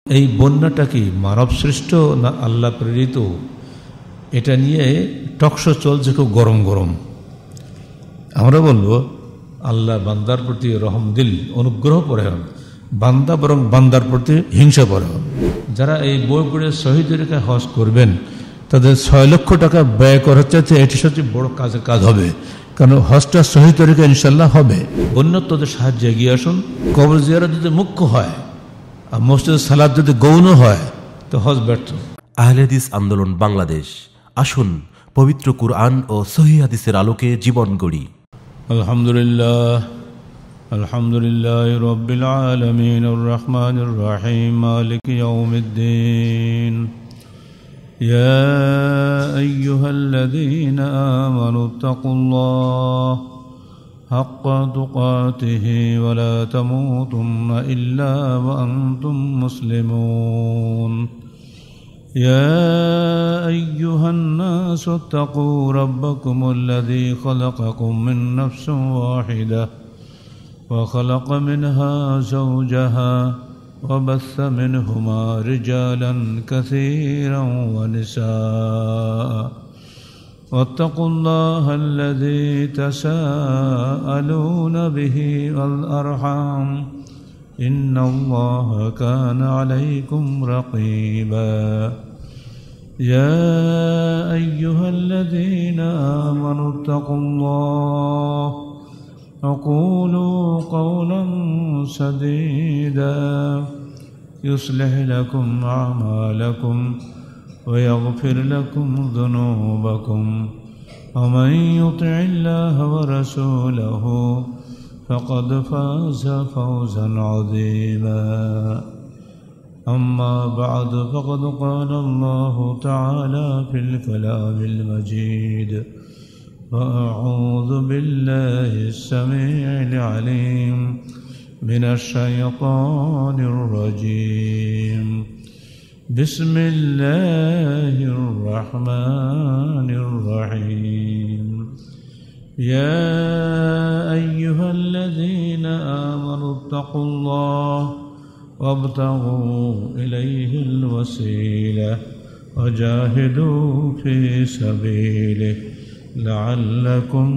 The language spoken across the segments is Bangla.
এই বন্যাটা কি মানব সৃষ্ট না আল্লাহ প্রেরিত? এটা নিয়ে টকশো চলছে খুব গরম গরম। আমরা বলবো আল্লাহ বান্দার প্রতি রহমদিল অনুগ্রহ পরে হন, বান্দা বরং বান্দার প্রতি হিংসা পরে হন। যারা এই বই পড়ে শহীদ রেখে হজ করবেন তাদের 6 লক্ষ টাকা ব্যয় করার চাইতে এটি সবচেয়ে বড় কাজের কাজ হবে, কারণ হজটা শহীদ তরিকা ইনশাল্লাহ হবে। বন্যত্বদের সাহায্যে এগিয়ে আসুন। কবর জিয়ারত যদি মুখ্য হয় আর মসজিদ সালাত যদি গৌণ হয় তো হজ ব্যর্থ। আহলে হাদিস আন্দোলন বাংলাদেশ, আসুন পবিত্র কুরআন ও সহিহ হাদিসের আলোকে জীবন গড়ি। আলহামদুলিল্লাহ আলহামদুলিল্লাহি রাব্বিল আলামিন আর রহমানির রহিম মালিকি ইয়াউমিদ্দিন। ইয়া আইয়ুহাল্লাযীনা আমানু তাকুল্লাহ হাক্কা তুকাতিহি ওয়া লা তামুতুন্না ইল্লা ওয়া আনতুম মুসলিমুন। يا أيها الناس اتقوا ربكم الذي خلقكم من نفس واحدة وخلق منها زوجها وبث منهما رجالا كثيرا ونساء واتقوا الله الذي تساءلون به والأرحام إن الله كان عليكم رقيبا. يا أيها الذين آمنوا اتقوا الله وقولوا قولا سديدا يصلح لكم أعمالكم ويغفر لكم ذنوبكم ومن يطع الله ورسوله فقد فاز فوزا عظيما. أما بعد فقد قال الله تعالى في الكلام المجيد: وأعوذ بالله السميع العليم من الشيطان الرجيم. بسم الله الرحمن الرحيم. يا أيها الذين آمنوا اتقوا الله وابتغوا إليه الوسيلة وجاهدوا في سبيله لعلكم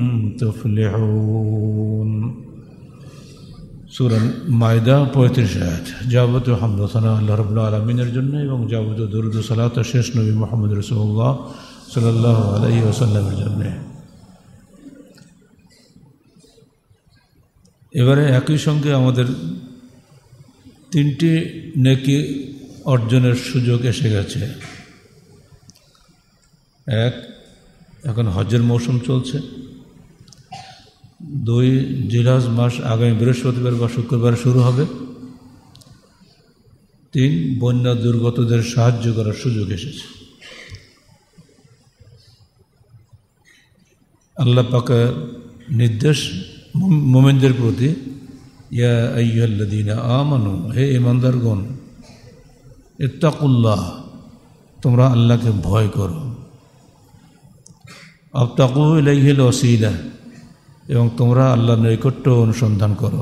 تفلحون. সূরা মায়দা 35 আয়াত। যাবতীয় হামদ ও সানা আল্লাহ রাব্বুল আলামিনের জন্য এবং যাবতীয় দরুদ ও সালাত শেষ নবী মুহাম্মদ রাসূলুল্লাহ সাল্লাল্লাহু আলাইহি ওয়াসাল্লামের জন্য। এবারে একই সঙ্গে আমাদের 3টি নেকি অর্জনের সুযোগ এসে গেছে। 1, এখন হজ্জের মৌসুম চলছে। 2, জিলহজ মাস আগামী বৃহস্পতিবার বা শুক্রবার শুরু হবে। 3, বন্যা দুর্গতদের সাহায্য করার সুযোগ এসেছে। আল্লাহ পাকের নির্দেশ মুমিনদের প্রতি, ইয়া আইয়ুহাল্লাযীনা আমানু, হে ঈমানদারগণ, ইত্তাকুল্লাহ, তোমরা আল্লাহকে ভয় করো। আবতাগু ইলাইহিল ওয়াসিলা, এবং তোমরা আল্লাহর নৈকট্য অনুসন্ধান করো।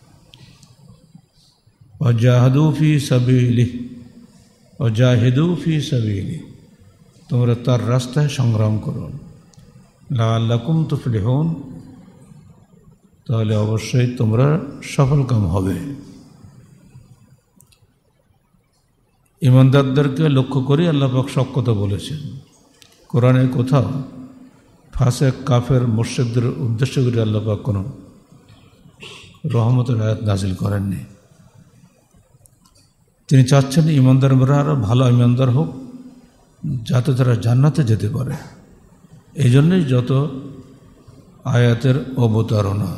ওয়াজাহিদু ফি সাবিলিহি, ওয়াজাহিদু ফি সাবিলিহি, তোমরা তার রাস্তায় সংগ্রাম করো। লাআল্লাকুম তুফলিহুন, তাহলে অবশ্যই তোমরা সফলকাম হবে। ঈমানদারদেরকে লক্ষ্য করে আল্লাহ পাক সব কথা বলেছেন। কোরআনে কোথাও ফাসেক, কাফের, মুশরিকদের উদ্দেশ্য করে আল্লাহ পাক কোনো রহমতের আয়াত নাজিল করেননি। তিনি চাচ্ছেন ঈমানদাররা আরও ভালো ঈমানদার হোক, যাতে তারা জান্নাতে যেতে পারে। এই জন্যই যত আয়াতের অবতারণা।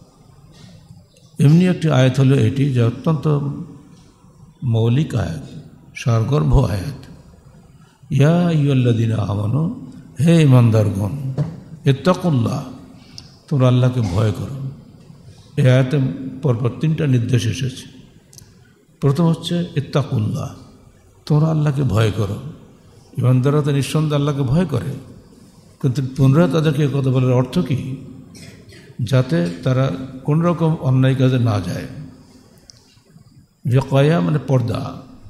এমনি একটি আয়াত হলো এটি, যে অত্যন্ত মৌলিক আয়াত, সারগর্ভ আয়াত। ইয়া আইয়ুহাল্লাযীনা আমানু, হে ঈমানদারগণ, ইত্তাকুল্লাহ, তোমরা আল্লাহকে ভয় করো। এই আয়াতে পরপর 3টা নির্দেশ এসেছে। প্রথম হচ্ছে ইত্তাকুল্লাহ, তোমরা আল্লাহকে ভয় করো। ঈমানদাররা তো নিঃসন্দেহে আল্লাহকে ভয় করে, কিন্তু পুনরায় তাদেরকে কথা বলার অর্থ কী? যাতে তারা কোন রকম অন্যায় কাজে না যায়। বিকয়া মানে পর্দা,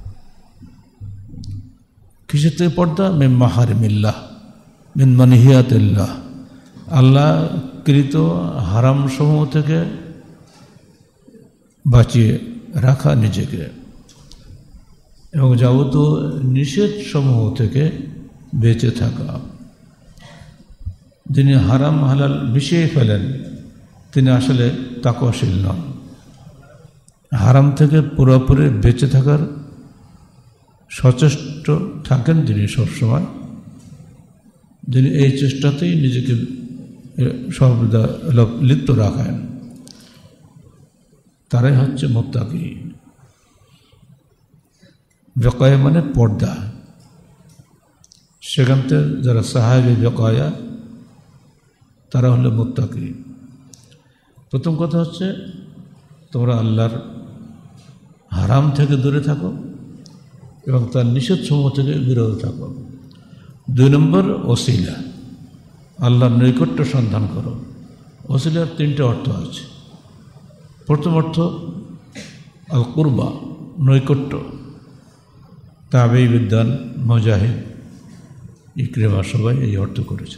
কিসের থেকে পর্দা? মিন মাহারিমিল্লাহ, মিন মানহিয়াতিল্লাহ, আল্লাহ কৃত হারাম সমূহ থেকে বাঁচিয়ে রাখা নিজেকে, এবং যাবতীয় নিষেধ সমূহ থেকে বেঁচে থাকা। যিনি হারাম হালাল মিশিয়ে ফেলেন তিনি আসলে তাকওয়াশীল নন। হারাম থেকে পুরোপুরি বেঁচে থাকার সচেষ্ট থাকেন যিনি সবসময়, যিনি এই চেষ্টাতেই নিজেকে সর্বদা লিপ্ত রাখেন, তারাই হচ্ছে মুত্তাকি। বেকায়া মানে পর্দা, সেখান থেকে যারা সাহাবী বেকায়া তারা হলো মুত্তাকি। প্রথম কথা হচ্ছে তোমরা আল্লাহর হারাম থেকে দূরে থাকো এবং তার নিষেধ সমূহ থেকে বিরত থাকো। 2 নম্বর ওসিলা, আল্লাহর নৈকট্য সন্ধান করো। ওসিলার 3টে অর্থ আছে। প্রথম অর্থ আল কুরবা, নৈকট্য। তাবেঈ বিদ্বান, মুজাহিদ, ইকরিমা সবাই এই অর্থ করেছে।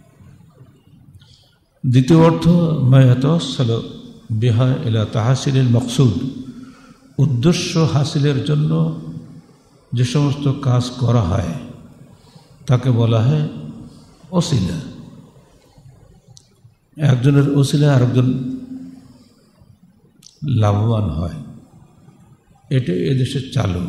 দ্বিতীয় অর্থ মা ইয়াতাওয়াসসালু বিহা ইলা তাহসিলিল মাকসুদ, উদ্দেশ্য হাসিলের জন্য যে সমস্ত কাজ করা হয় তাকে বলা হয় ওসিলা। একজনের ওসিলা আরেকজন লাভবান হয়, এটা এদেশের চালু।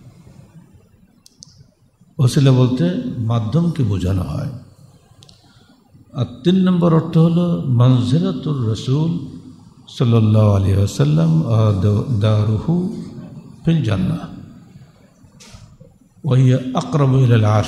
ওসিলা বলতে মাধ্যমকে বোঝানো হয়। আর 3 নম্বর অর্থ হলো মানজিলাতুর রাসূল সাল্লাল্লাহু আলাইহি ওয়াসাল্লাম দারুহু ফিল জান্নাহ ওয়া হিয়া আকরাবু ইলাল আরশ।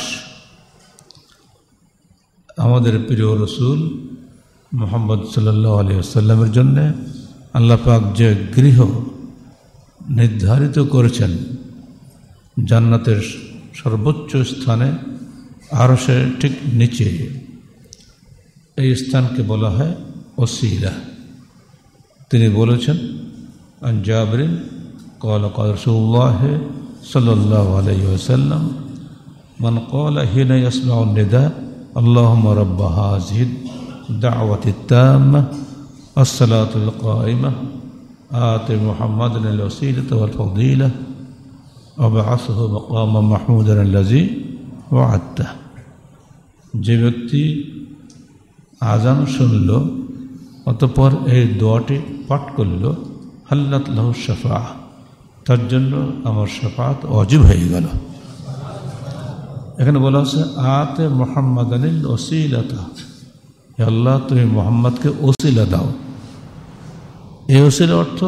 আমাদের প্রিয় রসুল মুহাম্মদ সাল্লাল্লাহু আলাইহি ওয়াসাল্লামের জন্যে আল্লাহ পাক যে গৃহ নির্ধারিত করেছেন জান্নাতের সর্বোচ্চ স্থানে, আরশের ঠিক নিচে, এই স্থানকে বলা হয় ওসিলা। তিনি বলেছেন আন জাবরিন ক্বালা ক্বালা রাসূলুল্লাহ সাল্লাল্লাহু আলাইহি ওয়াসাল্লাম মান ক্বালা হিনা ইয়াসমাউ নিদা আল্লাহুম্মা রাব্ব হাযিহি দাওয়াতি তাম্মা আসসালাতুল কাইমা আতি মুহাম্মাদান আল ওয়াসিলাতা ওয়াল ফাদিলা ওয়াবআসহু মাকামান মাহমুদান আল্লাযী ওয়া'আদতা। যে ব্যক্তি আজান শুনল অতঃপর এই দোয়াটি পাঠ করল, হাল্লাত লাহু শাফাআহ, তার জন্য আমার শাফাআত ওয়াজিব হয়ে গেল। এখানে বলা হচ্ছে আতে মুহাম্মাদানিল ওসিলাতা, হে আল্লাহ তুমি মুহাম্মদকে ওসিলা দাও। এই ওসিলা অর্থ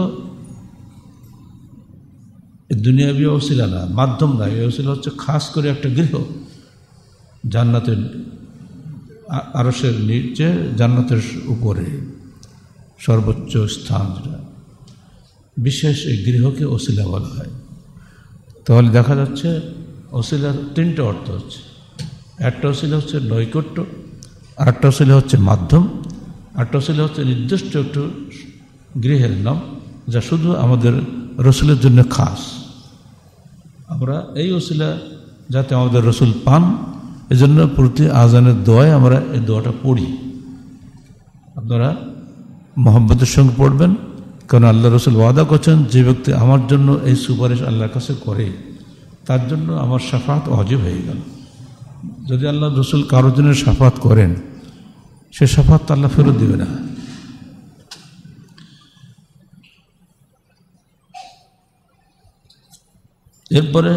দুনিয়াবি ওসিলা না, মাধ্যম না। এই ওসিলা হচ্ছে খাস করে একটা গৃহ, জান্নাতের আরশের নিচে, জান্নাতের উপরে সর্বোচ্চ স্থান, যেটা বিশেষ এই গৃহকে ওসিলা বলা হয়। তাহলে দেখা যাচ্ছে ওসিলার 3টে অর্থ হচ্ছে। একটা ওসিলা হচ্ছে নৈকট্য, আরেকটা ওসিলা হচ্ছে মাধ্যম, আরেকটা ওসিলা হচ্ছে নির্দিষ্ট একটু গৃহের নাম যা শুধু আমাদের রসুলের জন্য খাস। আমরা এই ওসিলা যাতে আমাদের রসুল পান, এজন্য প্রতি আজানের দোয়ায় আমরা এই দোয়াটা পড়ি। আপনারা মোহাম্মতের সঙ্গে পড়বেন, কারণ আল্লাহ রসুল ওয়াদা করছেন যে ব্যক্তি আমার জন্য এই সুপারিশ আল্লাহর কাছে করে তার জন্য আমার শাফাত ওয়াজিব হয়ে গেল। যদি আল্লাহ রসুল কারোর জন্য শাফাত করেন, সে শাফাত তো আল্লাহ ফেরত দেবে না। এরপরে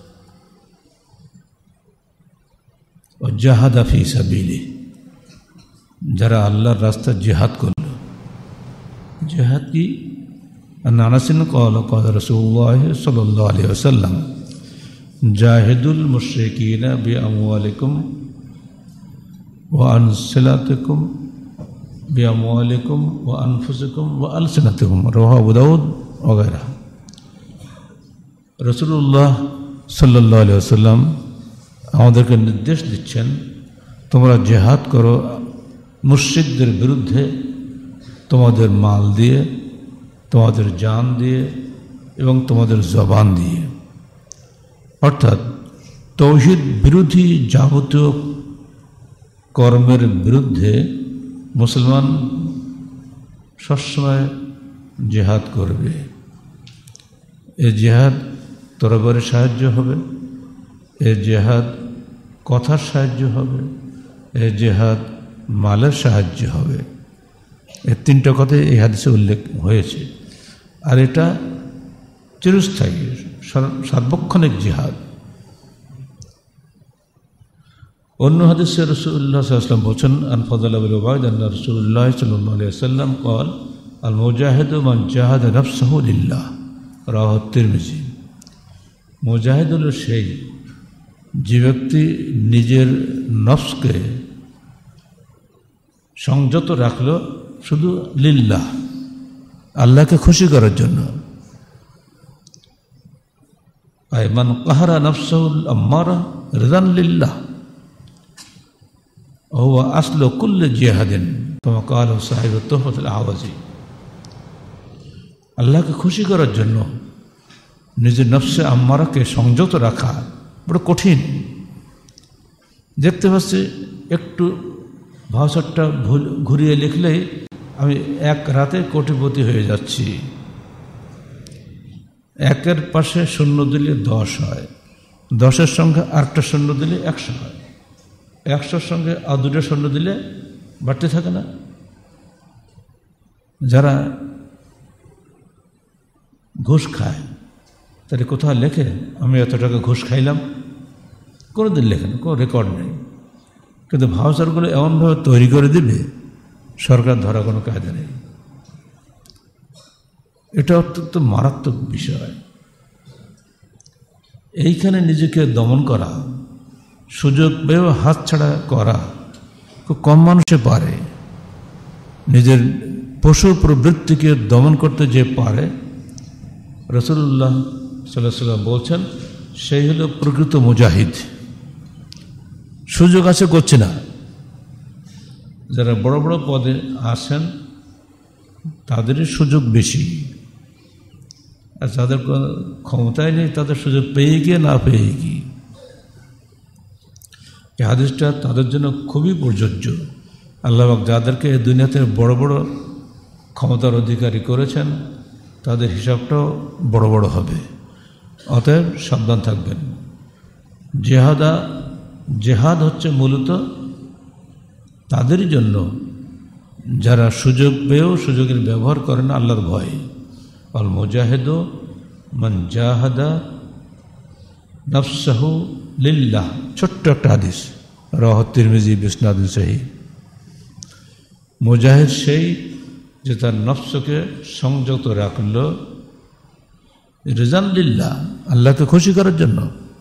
জাহাদা ফি সাবিলি, যারা আল্লাহর রাস্তায় জিহাদ করল। জিহাদ কি? আনাসিন ক্বালা ক্বালা রাসূলুল্লাহ সাল্লাল্লাহু আলাইহি ওয়াসাল্লাম জাহিদুল মুশরিকিনা বিআমওয়ালিকুম ওয়া আনসিলাতিকুম বিআমওয়ালিকুম ওয়া আনফুসিকুম ওয়া আলসিনাতিকুম, রাওয়াহু আবু দাউদ ওয়া গায়রুহু। রাসূলুল্লাহ সাল্লাল্লাহু আলাইহি ওয়াসাল্লাম আমাদেরকে নির্দেশ দিচ্ছেন, তোমরা জিহাদ করো মুশরিকদের বিরুদ্ধে, তোমাদের মাল দিয়ে, তোমাদের জান দিয়ে এবং তোমাদের জবান দিয়ে। অর্থাৎ তৌহিদ বিরোধী যাবতীয় কর্মের বিরুদ্ধে মুসলমান সবসময় জিহাদ করবে। এ জিহাদ তরবারির সাহায্য হবে, এ জিহাদ কথার সাহায্য হবে, এ জিহাদ মালের সাহায্য হবে। এই তিনটা কথাই এই হাদিসে উল্লেখ হয়েছে। আর এটা চিরস্থায়ী সার্বক্ষণিক জিহাদ। অন্য হাদিসে রাসূলুল্লাহ সাল্লাল্লাহু আলাইহি ওয়াসাল্লাম বলেন, আন ফাদাল ইবনে উবাইদ আন্না রাসূলুল্লাহ সাল্লাল্লাহু আলাইহি ওয়াসাল্লাম قال المجاهد من جاهد نفسه لله রাওয়াহু তিরমিজি। মুজাহিদ হলো সেই যে ব্যক্তি নিজের নফসকে সংযত রাখলো শুধু লিল্লাহ, আল্লাহকে খুশি করার জন্য। আই মান কাহারা নফসাহুল আম্মারা রিদান লিল্লাহ হুয়া আসলু কুল্লি জিহাদিন কামা ক্বালা সাহিবু তুহফাতুল আওয়াজি। আল্লাহকে খুশি করার জন্য নিজের নফসে আম্মারাকে সংযত রাখা বড় কঠিন। দেখতে পাচ্ছি একটু ভাষাটা ঘুরিয়ে লিখলেই আমি এক রাতে কোটিপতি হয়ে যাচ্ছি। একের পাশে শূন্য দিলে 10 হয়, 10-এর সঙ্গে আরেকটা শূন্য দিলে 100 হয়, 100-র সঙ্গে আর 2টা শূন্য দিলে বাড়তে থাকে না? যারা ঘুষ খায় তাহলে কোথাও লেখে আমি এত টাকা ঘুষ খাইলাম? কোনোদিন লেখে না, কোনো রেকর্ড নেই। কিন্তু ভাউচারগুলো এমনভাবে তৈরি করে দিবে সরকার ধরা কোনো কায়দা নেই। এটা অত্যন্ত মারাত্মক বিষয়। এইখানে নিজেকে দমন করা, সুযোগ পেয়েও হাতছাড়া করা খুব কম মানুষে পারে। নিজের পশু প্রবৃত্তিকে দমন করতে যে পারে, রাসূলুল্লাহ সাল্লাল্লাহু আলাইহি ওয়াসাল্লাম বলছেন সেই হলো প্রকৃত মুজাহিদ। সুযোগ আছে করছে না। যারা বড় বড় পদে আসেন তাদেরই সুযোগ বেশি, আর যাদের ক্ষমতায় নেই তাদের সুযোগ পেয়ে গিয়ে না পেয়ে গিয়ে। এই হাদিসটা তাদের জন্য খুবই প্রযোজ্য। আল্লাহ পাক যাদেরকে দুনিয়াতে বড় বড় ক্ষমতার অধিকারী করেছেন তাদের হিসাবটাও বড় বড় হবে। অতএব সাবধান থাকবেন। জেহাদ হচ্ছে মূলত তাদেরই জন্য যারা সুযোগ পেয়েও সুযোগের ব্যবহার করে না আল্লাহর ভয়ে। আল মুজাহিদু মান জাহাদা নাফসাহু লিল্লাহ। ছোট্ট একটা হাদিস, রাওয়াহু তিরমিজি বিসনাদিন সহিহ। মুজাহিদ সেই যে তার নফসকে সংযত রাখল রিজান লিল্লাহ, আল্লাহকে খুশি করার জন্য।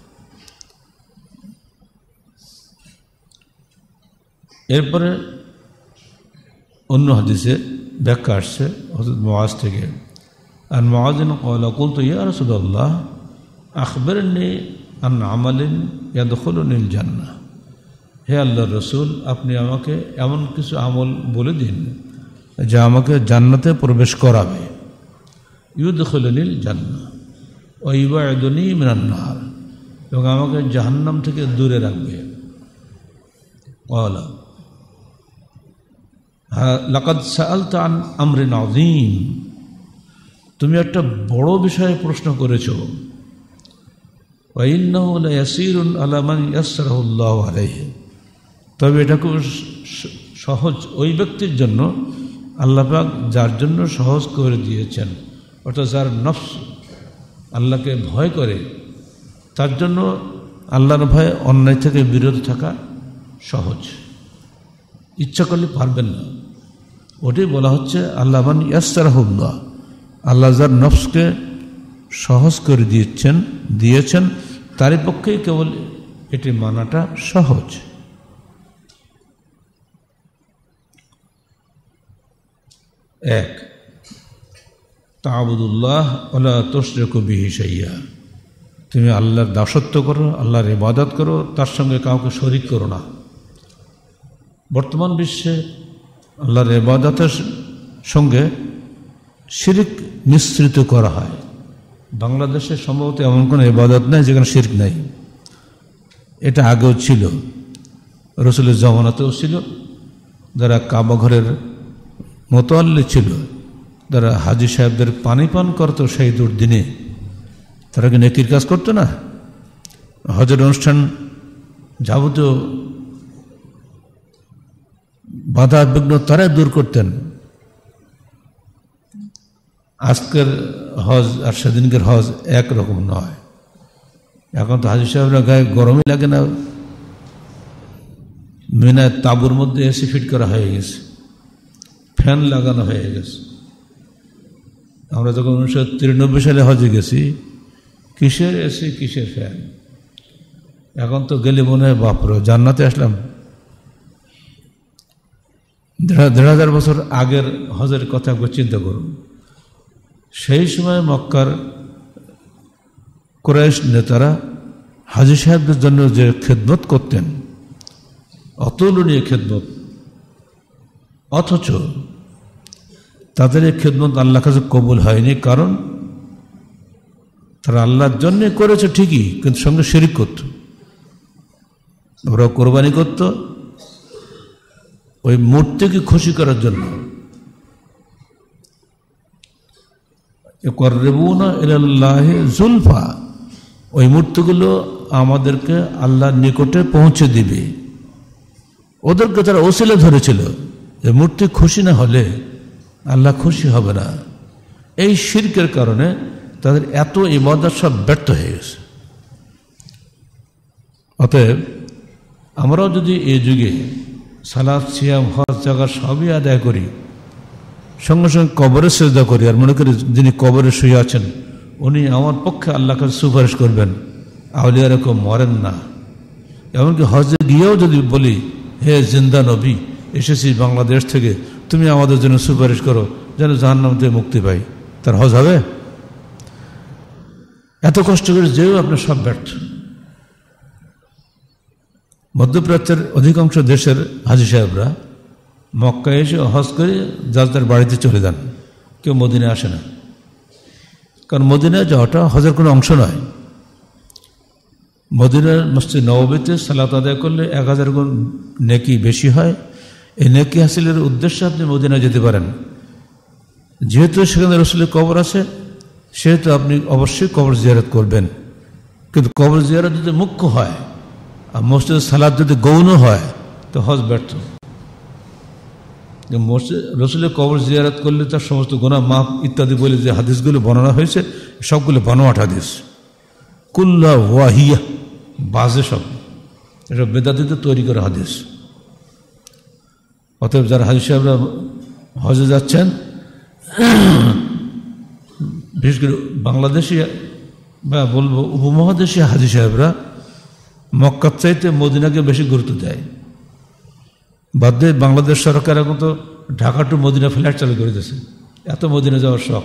এরপরে অন্য হাদিসে ব্যাখ্যা আসছে হযরত মুআজ থেকে। আর মুআযিন ক্বালা কুলতু ইয়া রাসূলুল্লাহ আখবিরনি আন আমালিন ইয়াদখুলুনিল জান্নাহ। হে আল্লাহর রাসূল, আপনি আমাকে এমন কিছু আমল বলে দিন যা আমাকে জান্নাতে প্রবেশ করাবে। ইউদখিলুনিল জান্নাহ ওয়া ইউবঈদুনি মিনান নার, এবং আমাকে জাহান্নাম থেকে দূরে রাখবে। ক্বালা লাকাদ সাআলতা আন আমরিন আযীম, তুমি একটা বড় বিষয়ে প্রশ্ন করেছো। ওয়া ইন্নাহু লায়াসীরুন আলা মান ইয়াসসারাহুল্লাহু আলাইহি, তবে এটা খুব সহজ ওই ব্যক্তির জন্য আল্লাহ পাক যার জন্য সহজ করে দিয়েছেন, অর্থাৎ যার নফস আল্লাহকে ভয় করে তার জন্য আল্লাহর ভয়ে অন্যায় থেকে বিরত থাকা সহজ। ইচ্ছা করলে পারবেন না। ওটাই বলা হচ্ছে আল্লাহ মান ইয়াসসারাহুল্লাহ, আল্লাহ যার নফসকে সহজ করে দিয়েছেন তারই পক্ষেই কেবল এটি মানাটা সহজ। এক, তা'বুদুল্লাহ ওয়া লা তুশরিকু বিহি শাইয়্যা, তুমি আল্লাহর দাসত্ব করো, আল্লাহর ইবাদত করো, তার সঙ্গে কাউকে শরীক করো না। বর্তমান বিশ্বে আল্লাহর ইবাদতের সঙ্গে শিরক মিশ্রিত করা হয়। বাংলাদেশে সম্ভবত এমন কোনো ইবাদত নেই যেখানে শিরক নাই। এটা আগেও ছিল, রসুলের জমানাতেও ছিল। যারা কাবা ঘরের মোতাল্লি ছিল, যারা হাজী সাহেবদের পানি পান করতো সেই দুর্দিনে, তারা কি নেকির কাজ করতো না? হজের অনুষ্ঠান যাবতীয় বাধা বিঘ্ন তারাই দূর করতেন। আজকের হজ আর সেদিনকের হজ একরকম নয়। এখন তো হাজী সাহেবরা গায়ে গরমই লাগে না, মিনায় তাঁবুর মধ্যে এসি ফিট করা হয়ে গেছে, ফ্যান লাগানো হয়ে গেছে। আমরা যখন 1993 সালে হজে গেছি, কিসের এসি কিসের ফ্যান, এখন তো গেলে মনে হয় বাপরে জান্নাতে আসলাম। 1,500 বছর আগের হজের কথা একবার চিন্তা করুন। সেই সময় মক্কার কুরাইশ নেতারা হাজী সাহেবদের জন্য যে খেদমত করতেন, অতুলনীয় খেদমত, অথচ তাদের এই খেদমত আল্লাহর কাছে কবুল হয়নি। কারণ তারা আল্লাহর জন্যে করেছে ঠিকই, কিন্তু সঙ্গে শিরিক করত। ওরা কোরবানি করত ওই মূর্তিকে খুশি করার জন্য। ইয়াকররিবুনা ইলাল্লাহি যুলফা, ওই মূর্তিগুলো আমাদেরকে আল্লাহর নিকটে পৌঁছে দিবে। ওদেরকে তারা ওসিলা ধরেছিল যে মূর্তি খুশি না হলে আল্লাহ খুশি হবে না। এই শিরকের কারণে তাদের এত ইবাদত সব ব্যর্থ হয়ে গেছে। অতএব আমরাও যদি এই যুগে সালাত, সিয়াম, হজ, জাকাত সবই আদায় করি, সঙ্গে সঙ্গে কবরে সিজদা করি, আর মনে করি যিনি কবরে শুয়ে আছেন উনি আমার পক্ষে আল্লাহর কাছে সুপারিশ করবেন, আউলিয়া এরকম মরেন না। এমনকি হজে গিয়েও যদি বলি, হে জিন্দা নবী, এসেছি বাংলাদেশ থেকে, তুমি আমাদের জন্য সুপারিশ করো যেন জাহান্নাম থেকে মুক্তি পাই, তার হজ হবে? এত কষ্ট করে যেও আপনার সব ব্যর্থ। মধ্যপ্রাচ্যের অধিকাংশ দেশের হাজী সাহেবরা মক্কায় এসে হজ করে যার তার বাড়িতে চলে যান, কেউ মদিনায় আসে না। কারণ মদিনায় যাওয়াটা হজের কোনো অংশ নয়। মদিনার মসজিদ নববীতে সালাত আদায় করলে 1000 গুণ নেকি বেশি হয়। এই নেকি হাসিলের উদ্দেশ্যে আপনি মদিনায় যেতে পারেন। যেহেতু সেখানে রসুলের কবর আছে, সেহেতু আপনি অবশ্যই কবর জিয়ারত করবেন। কিন্তু কবর জিয়ারত যদি মুখ্য হয় আর মসজিদের সালাত যদি গৌণ হয়, তো হজ ব্যর্থ। মসজিদ রসুলের কবর জিয়ারত করলে তার সমস্ত গুনাহ মাফ ইত্যাদি বলে যে হাদিসগুলো বর্ণনা হয়েছে, সবগুলো বানোয়াট হাদিস, কুল্লা ওয়াহিয়া, বাজে সব, এসব বেদাতিতে তৈরি করা হাদিস। অতএব যারা হাজী সাহেবরা হজে যাচ্ছেন, বিশেষ করে বাংলাদেশি বা বলবো উপমহাদেশীয় হাজী সাহেবরা মক্কার চাইতে মদিনাকে বেশি গুরুত্ব দেয়। বাধ্য বাংলাদেশ সরকার এখন তো ঢাকা টু মদিনা ফ্লাইট চালু করে দিয়েছে, এত মদিনা যাওয়ার শখ।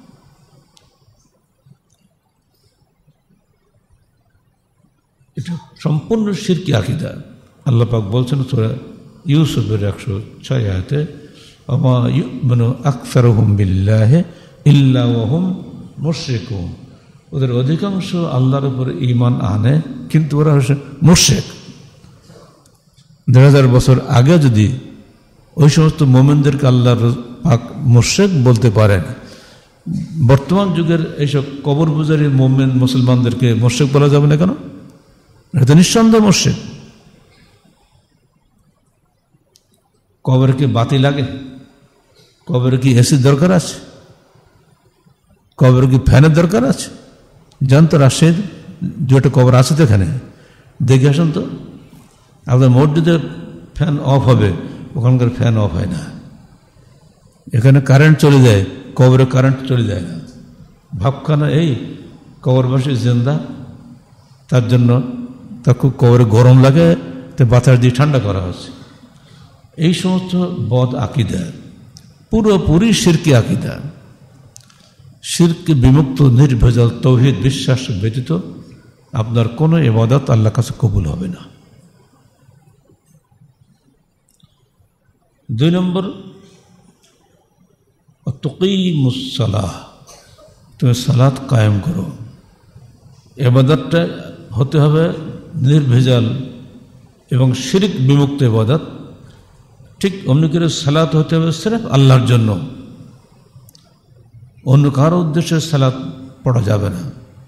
এটা সম্পূর্ণ শিরকি আকীদা। আল্লাহ পাক বলছেন সূরা ইউসুফের 106 আয়াতে, ওমা ইউমিনু আকসারুহুম বিল্লাহি ইল্লা ওয়া হুম মুশরিকুন, ওদের অধিকাংশ আল্লাহর উপর ঈমান আনে কিন্তু ওরা হচ্ছে মুশরিক। 1000 বছর আগে যদি ওই সমস্ত মোমেনদেরকে আল্লাহর পাক মুশরিক বলতে পারেন, বর্তমান যুগের এইসব কবর পূজারী মোমেন মুসলমানদেরকে মুশরিক বলা যাবে না কেন? এটা নিঃসন্দেহ মুশরিক। কবরে কি বাতি লাগে? কবরে কি এসির দরকার আছে? কবরে কি ফ্যানের দরকার আছে? যান তো রাজশাহীর যেটা কবর আছে তো এখানে দেখে আসুন তো। আপনার মসজিদে ফ্যান অফ হবে, ওখানকার ফ্যান অফ হয় না। এখানে কারেন্ট চলে যায়, কবরে কারেন্ট চলে যায় না। ভাবখানা এই কবরবাসী জিন্দা, তার জন্য তার খুব কবরে গরম লাগে, তো বাতাস দিয়ে ঠান্ডা করা হচ্ছে। এই সমস্ত বদ আকীদা পুরোপুরি শিরকি আকীদা। শিরকে বিমুক্ত নির্ভেজাল তৌহিদ বিশ্বাস ব্যতীত আপনার কোনো ইবাদত আল্লাহর কাছে কবুল হবে না। 2 নম্বর, তুকিমুস সালাহ, তুমি সালাত কায়েম করো। ইবাদতটা হতে হবে নির্ভেজাল এবং শিরক বিমুক্ত ইবাদত, ঠিক অমনি করে সালাত হতে হবে সির্ফ আল্লাহর জন্য, অন্য কারো উদ্দেশ্যে সালাত পড়া যাবে না।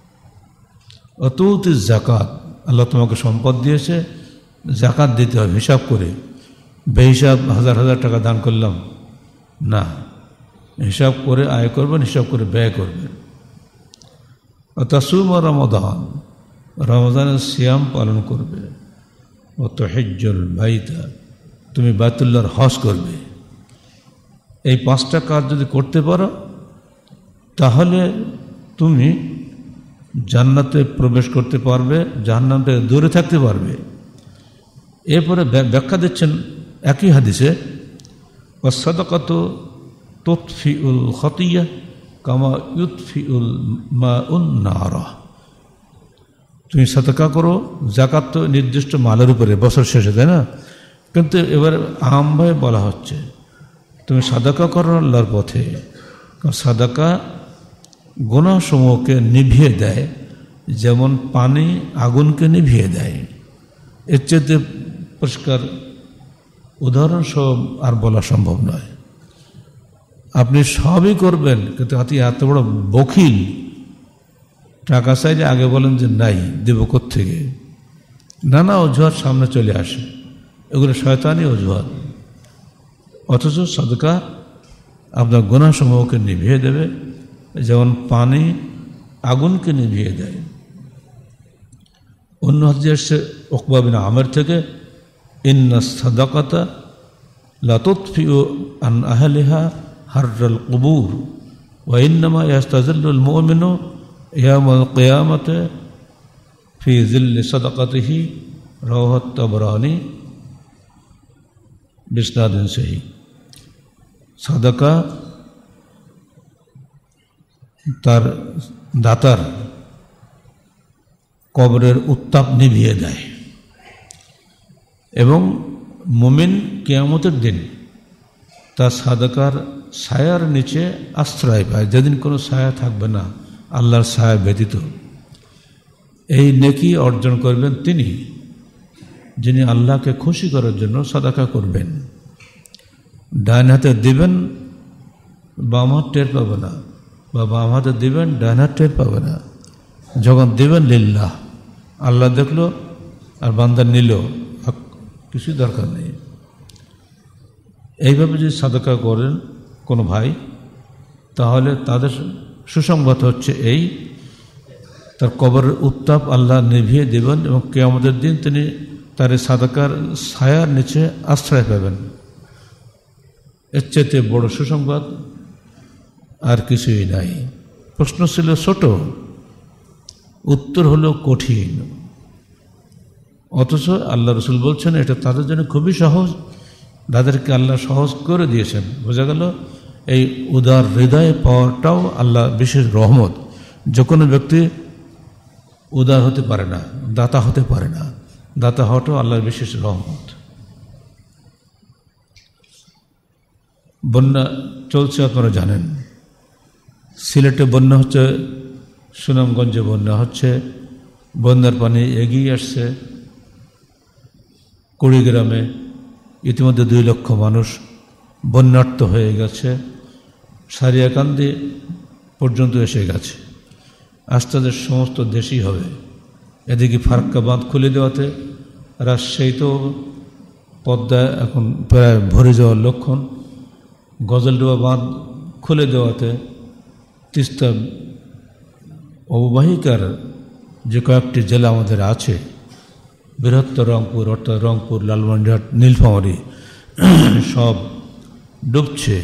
অতুতি জাকাত, আল্লাহ তোমাকে সম্পদ দিয়েছে, জাকাত দিতে হবে হিসাব করে, বেহিসাব হাজার হাজার টাকা দান করলাম না, হিসাব করে আয় করবেন, হিসাব করে ব্যয় করবেন। তাসুম রমাদান, রমজানের সিয়াম পালন করবে। ও তহিজ্জুল বাইতা, তুমি বাইতুল্লাহর হজ করবে। এই 5টা কাজ যদি করতে পারো তাহলে তুমি জান্নাতে প্রবেশ করতে পারবে, জাহান্নাম থেকে দূরে থাকতে পারবে। এরপরে ব্যাখ্যা দিচ্ছেন একই হাদিসে, ওয়াসসাদাকাতু তুতফিউল খাতিয়া কামা ইউতফিউল মাউন নার। তুমি সাদাকা করো, যাকাত তো নির্দিষ্ট মালের উপরে বছর শেষে, তাই না? কিন্তু এবার আমভাবে বলা হচ্ছে তুমি সাদাকা করো আল্লাহর পথে। সাদাকা গুনাহসমূহকে নিভিয়ে দেয়, যেমন পানি আগুনকে নিভিয়ে দেয়। এর চেয়ে পরিষ্কার উদাহরণ সব আর বলা সম্ভব নয়। আপনি সবই করবেন, কিন্তু এত বড় বখিল, টাকা চাইলে আগে বলেন যে নাই, দেব কোত্থেকে, নানা অজুহাত সামনে চলে আসে, এগুলো শয়তানি অজুহাত। অথচ সাদকা আপনার গুনাহসমূহকে নিভিয়ে দেবে, যেমন পানি আগুনকে নিভিয়ে দেয়। অন্য হাদিসে এসেছে উকবা বিন আমের থেকে, ইন্না সাদাকাতা লা তুতফিউ আন আহলিহা হাররাল কুবুর ওয়া ইন্নামা ইয়াস্তাজিল্লুল মুমিনু ইয়াওমাল কিয়ামাতি ফি জিল্লি সাদাকাতিহি, রাওয়াহু তাবরানী বিসনাদিন সহিহ। সাদাকা তার দাতার কবরের উত্তাপ নিভিয়ে দেয়, এবং মুমিন কিয়ামতের দিন তার সাদাকার ছায়ার নিচে আশ্রয় পায়, যেদিন কোনো ছায়া থাকবে না আল্লাহর ছায়া ব্যতীত। এই নেকি অর্জন করবেন তিনি যিনি আল্লাহকে খুশি করার জন্য সাদাকা করবেন। ডান হাতে দিবেন, বাম হাত টের পাবে না, বা বাম হাতে দিবেন, ডান হাত টের পাবে না। যখন দিবেন লিল্লাহ, আল্লাহ দেখলো আর বান্দা নিল, কিছুই দরকার নেই। এইভাবে যদি সাদাকা করেন কোনো ভাই, তাহলে তাদের সুসংবাদ হচ্ছে এই, তার কবরের উত্তাপ আল্লাহ নিভিয়ে দেবেন, এবং কিয়ামতের দিন তিনি তার সাদাকার ছায়ার নিচে আশ্রয় পাবেন। এর চেয়ে বড় সুসংবাদ আর কিছুই নাই। প্রশ্ন ছিল ছোট, উত্তর হলো কঠিন, অথচ আল্লাহ রসুল বলছেন এটা তাদের জন্য খুবই সহজ, তাদেরকে আল্লাহ সহজ করে দিয়েছেন। বোঝা গেল এই উদার হৃদয় পাওয়াটাও আল্লাহ বিশেষ রহমত। যে কোনো ব্যক্তি উদার হতে পারে না, দাতা হতে পারে না, দাতা হওয়াটাও আল্লাহর বিশেষ রহমত। বন্যা চলছে, আপনারা জানেন। সিলেটে বন্যা হচ্ছে, সুনামগঞ্জে বন্যা হচ্ছে, বন্যার পানি এগিয়ে আসছে কুড়িগ্রামে। ইতিমধ্যে 2 লক্ষ মানুষ বন্যার্ত হয়ে গেছে, সারিয়াকান্দি পর্যন্ত এসে গেছে। আস্তে আস্তে সমস্ত দেশই হবে। এদিকে ফারাক্কা বাঁধ খুলে দেওয়াতে রাজশাহীতেও পদ্মা এখন প্রায় ভরে যাওয়ার লক্ষণ, গজলডোবা বাঁধ খুলে দেওয়াতে তিস্তা অববাহিকার যে কয়েকটি জেলা আমাদের আছে, বৃহত্তর রংপুর, অর্থাৎ রংপুর, লালমনিরহাট, নীলফামারী, সব ডুবছে।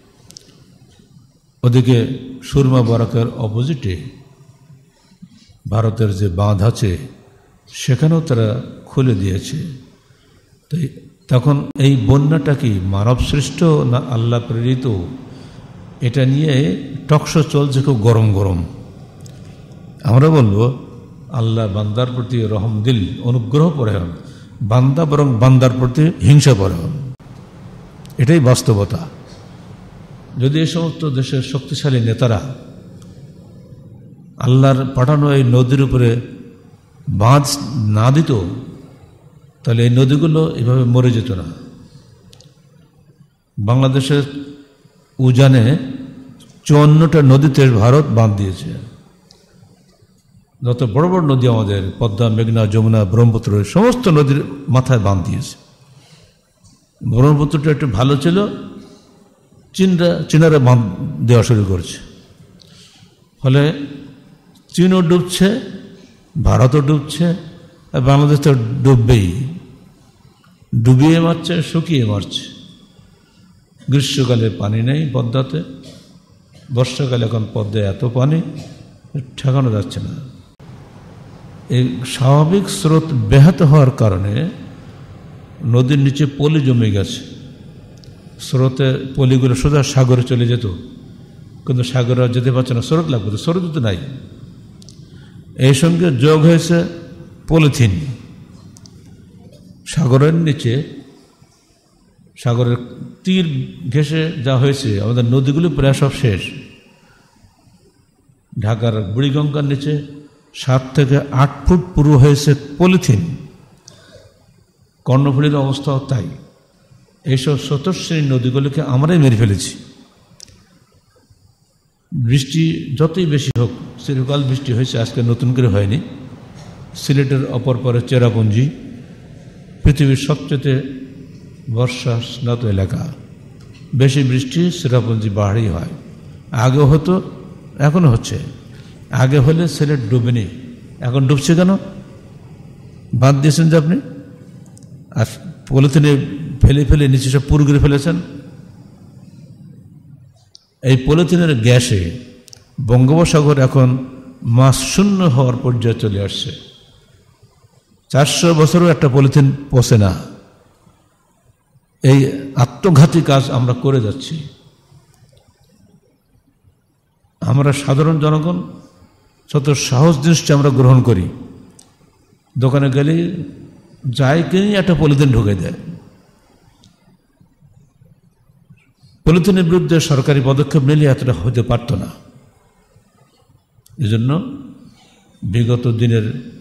ওদিকে সুরমা বরাকের অপোজিটে ভারতের যে বাঁধ আছে সেখানেও তারা খুলে দিয়েছে। তো তখন এই বন্যাটা কি মানব সৃষ্ট না আল্লাহ প্রেরিত, এটা নিয়ে টকশো চলছে খুব গরম গরম। আমরা বলবো আল্লাহ বান্দার প্রতি রহম দিল, অনুগ্রহ পরে হন, বান্দা বরং বান্দার প্রতি হিংসা পরে হন। এটাই বাস্তবতা। যদি এই সমস্ত দেশের শক্তিশালী নেতারা আল্লাহর পাঠানো এই নদীর উপরে বাঁধ না দিত তাহলে এই নদীগুলো এভাবে মরে যেত না। বাংলাদেশের উজানে 54টা নদীতে ভারত বাঁধ দিয়েছে। যত বড় বড় নদী আমাদের পদ্মা, মেঘনা, যমুনা, ব্রহ্মপুত্র সমস্ত নদীর মাথায় বাঁধ দিয়েছে। ব্রহ্মপুত্রটা একটু ভালো ছিল, চীনারা বাঁধ দেওয়া শুরু করছে। ফলে চীনও ডুবছে, ভারতও ডুবছে, আর বাংলাদেশ তো ডুববেই, ডুবিয়ে মারছে, শুকিয়ে মারছে। গ্রীষ্মকালে পানি নেই পদ্মাতে, বর্ষাকালে এখন পদ্মায় এত পানি ঠেকানো যাচ্ছে না। এই স্বাভাবিক স্রোত ব্যাহত হওয়ার কারণে নদীর নিচে পলি জমে গেছে। স্রোতে পলিগুলো সোজা সাগরে চলে যেত, কিন্তু সাগরে যেতে পারছে না, স্রোত লাগবে তো, স্রোত তো নাই। এই সঙ্গে যোগ হয়েছে পলিথিন। সাগরের নিচে, সাগরের তীর ঘেঁষে যা হয়েছে, আমাদের নদীগুলো প্রায় সব শেষ। ঢাকার বুড়িগঙ্গার নিচে 7 থেকে 8 ফুট পুরো হয়েছে পলিথিন। কর্ণফুলীর অবস্থাও তাই। এইসব স্রোতস্বিনী নদীগুলোকে আমরাই মেরে ফেলেছি। বৃষ্টি যতই বেশি হোক, চিরকাল বৃষ্টি হয়েছে, আজকে নতুন করে হয়নি। সিলেটের অপর পরে চেরাপুঞ্জি পৃথিবীর সবচেয়ে বর্ষা স্নাত এলাকা। বেশি বৃষ্টি চেরাপুঞ্জি পাহাড়েই হয়। আগেও হতো, এখনও হচ্ছে। আগে হলে সিলেট ডুবেনি, এখন ডুবছে কেন? বাদ দিয়েছেন যে আপনি, আর পলিথিনে ফেলে ফেলে নিচে সব পুর করে ফেলেছেন। এই পলিথিনের গ্যাসে বঙ্গোপসাগর এখন মাছ শূন্য হওয়ার পর্যায়ে চলে আসছে। 400 বছরও একটা পলিথিন পচে না। এই আত্মঘাতী কাজ আমরা করে যাচ্ছি। আমরা সাধারণ জনগণ যত সাহস দৃষ্টি আমরা গ্রহণ করি, দোকানে গেলে যাই কিনে একটা পলিথিন ঢুকে দেয়। পলিথিনের বিরুদ্ধে সরকারি পদক্ষেপ নিলে এতটা হতে পারত না। এজন্য বিগত দিনের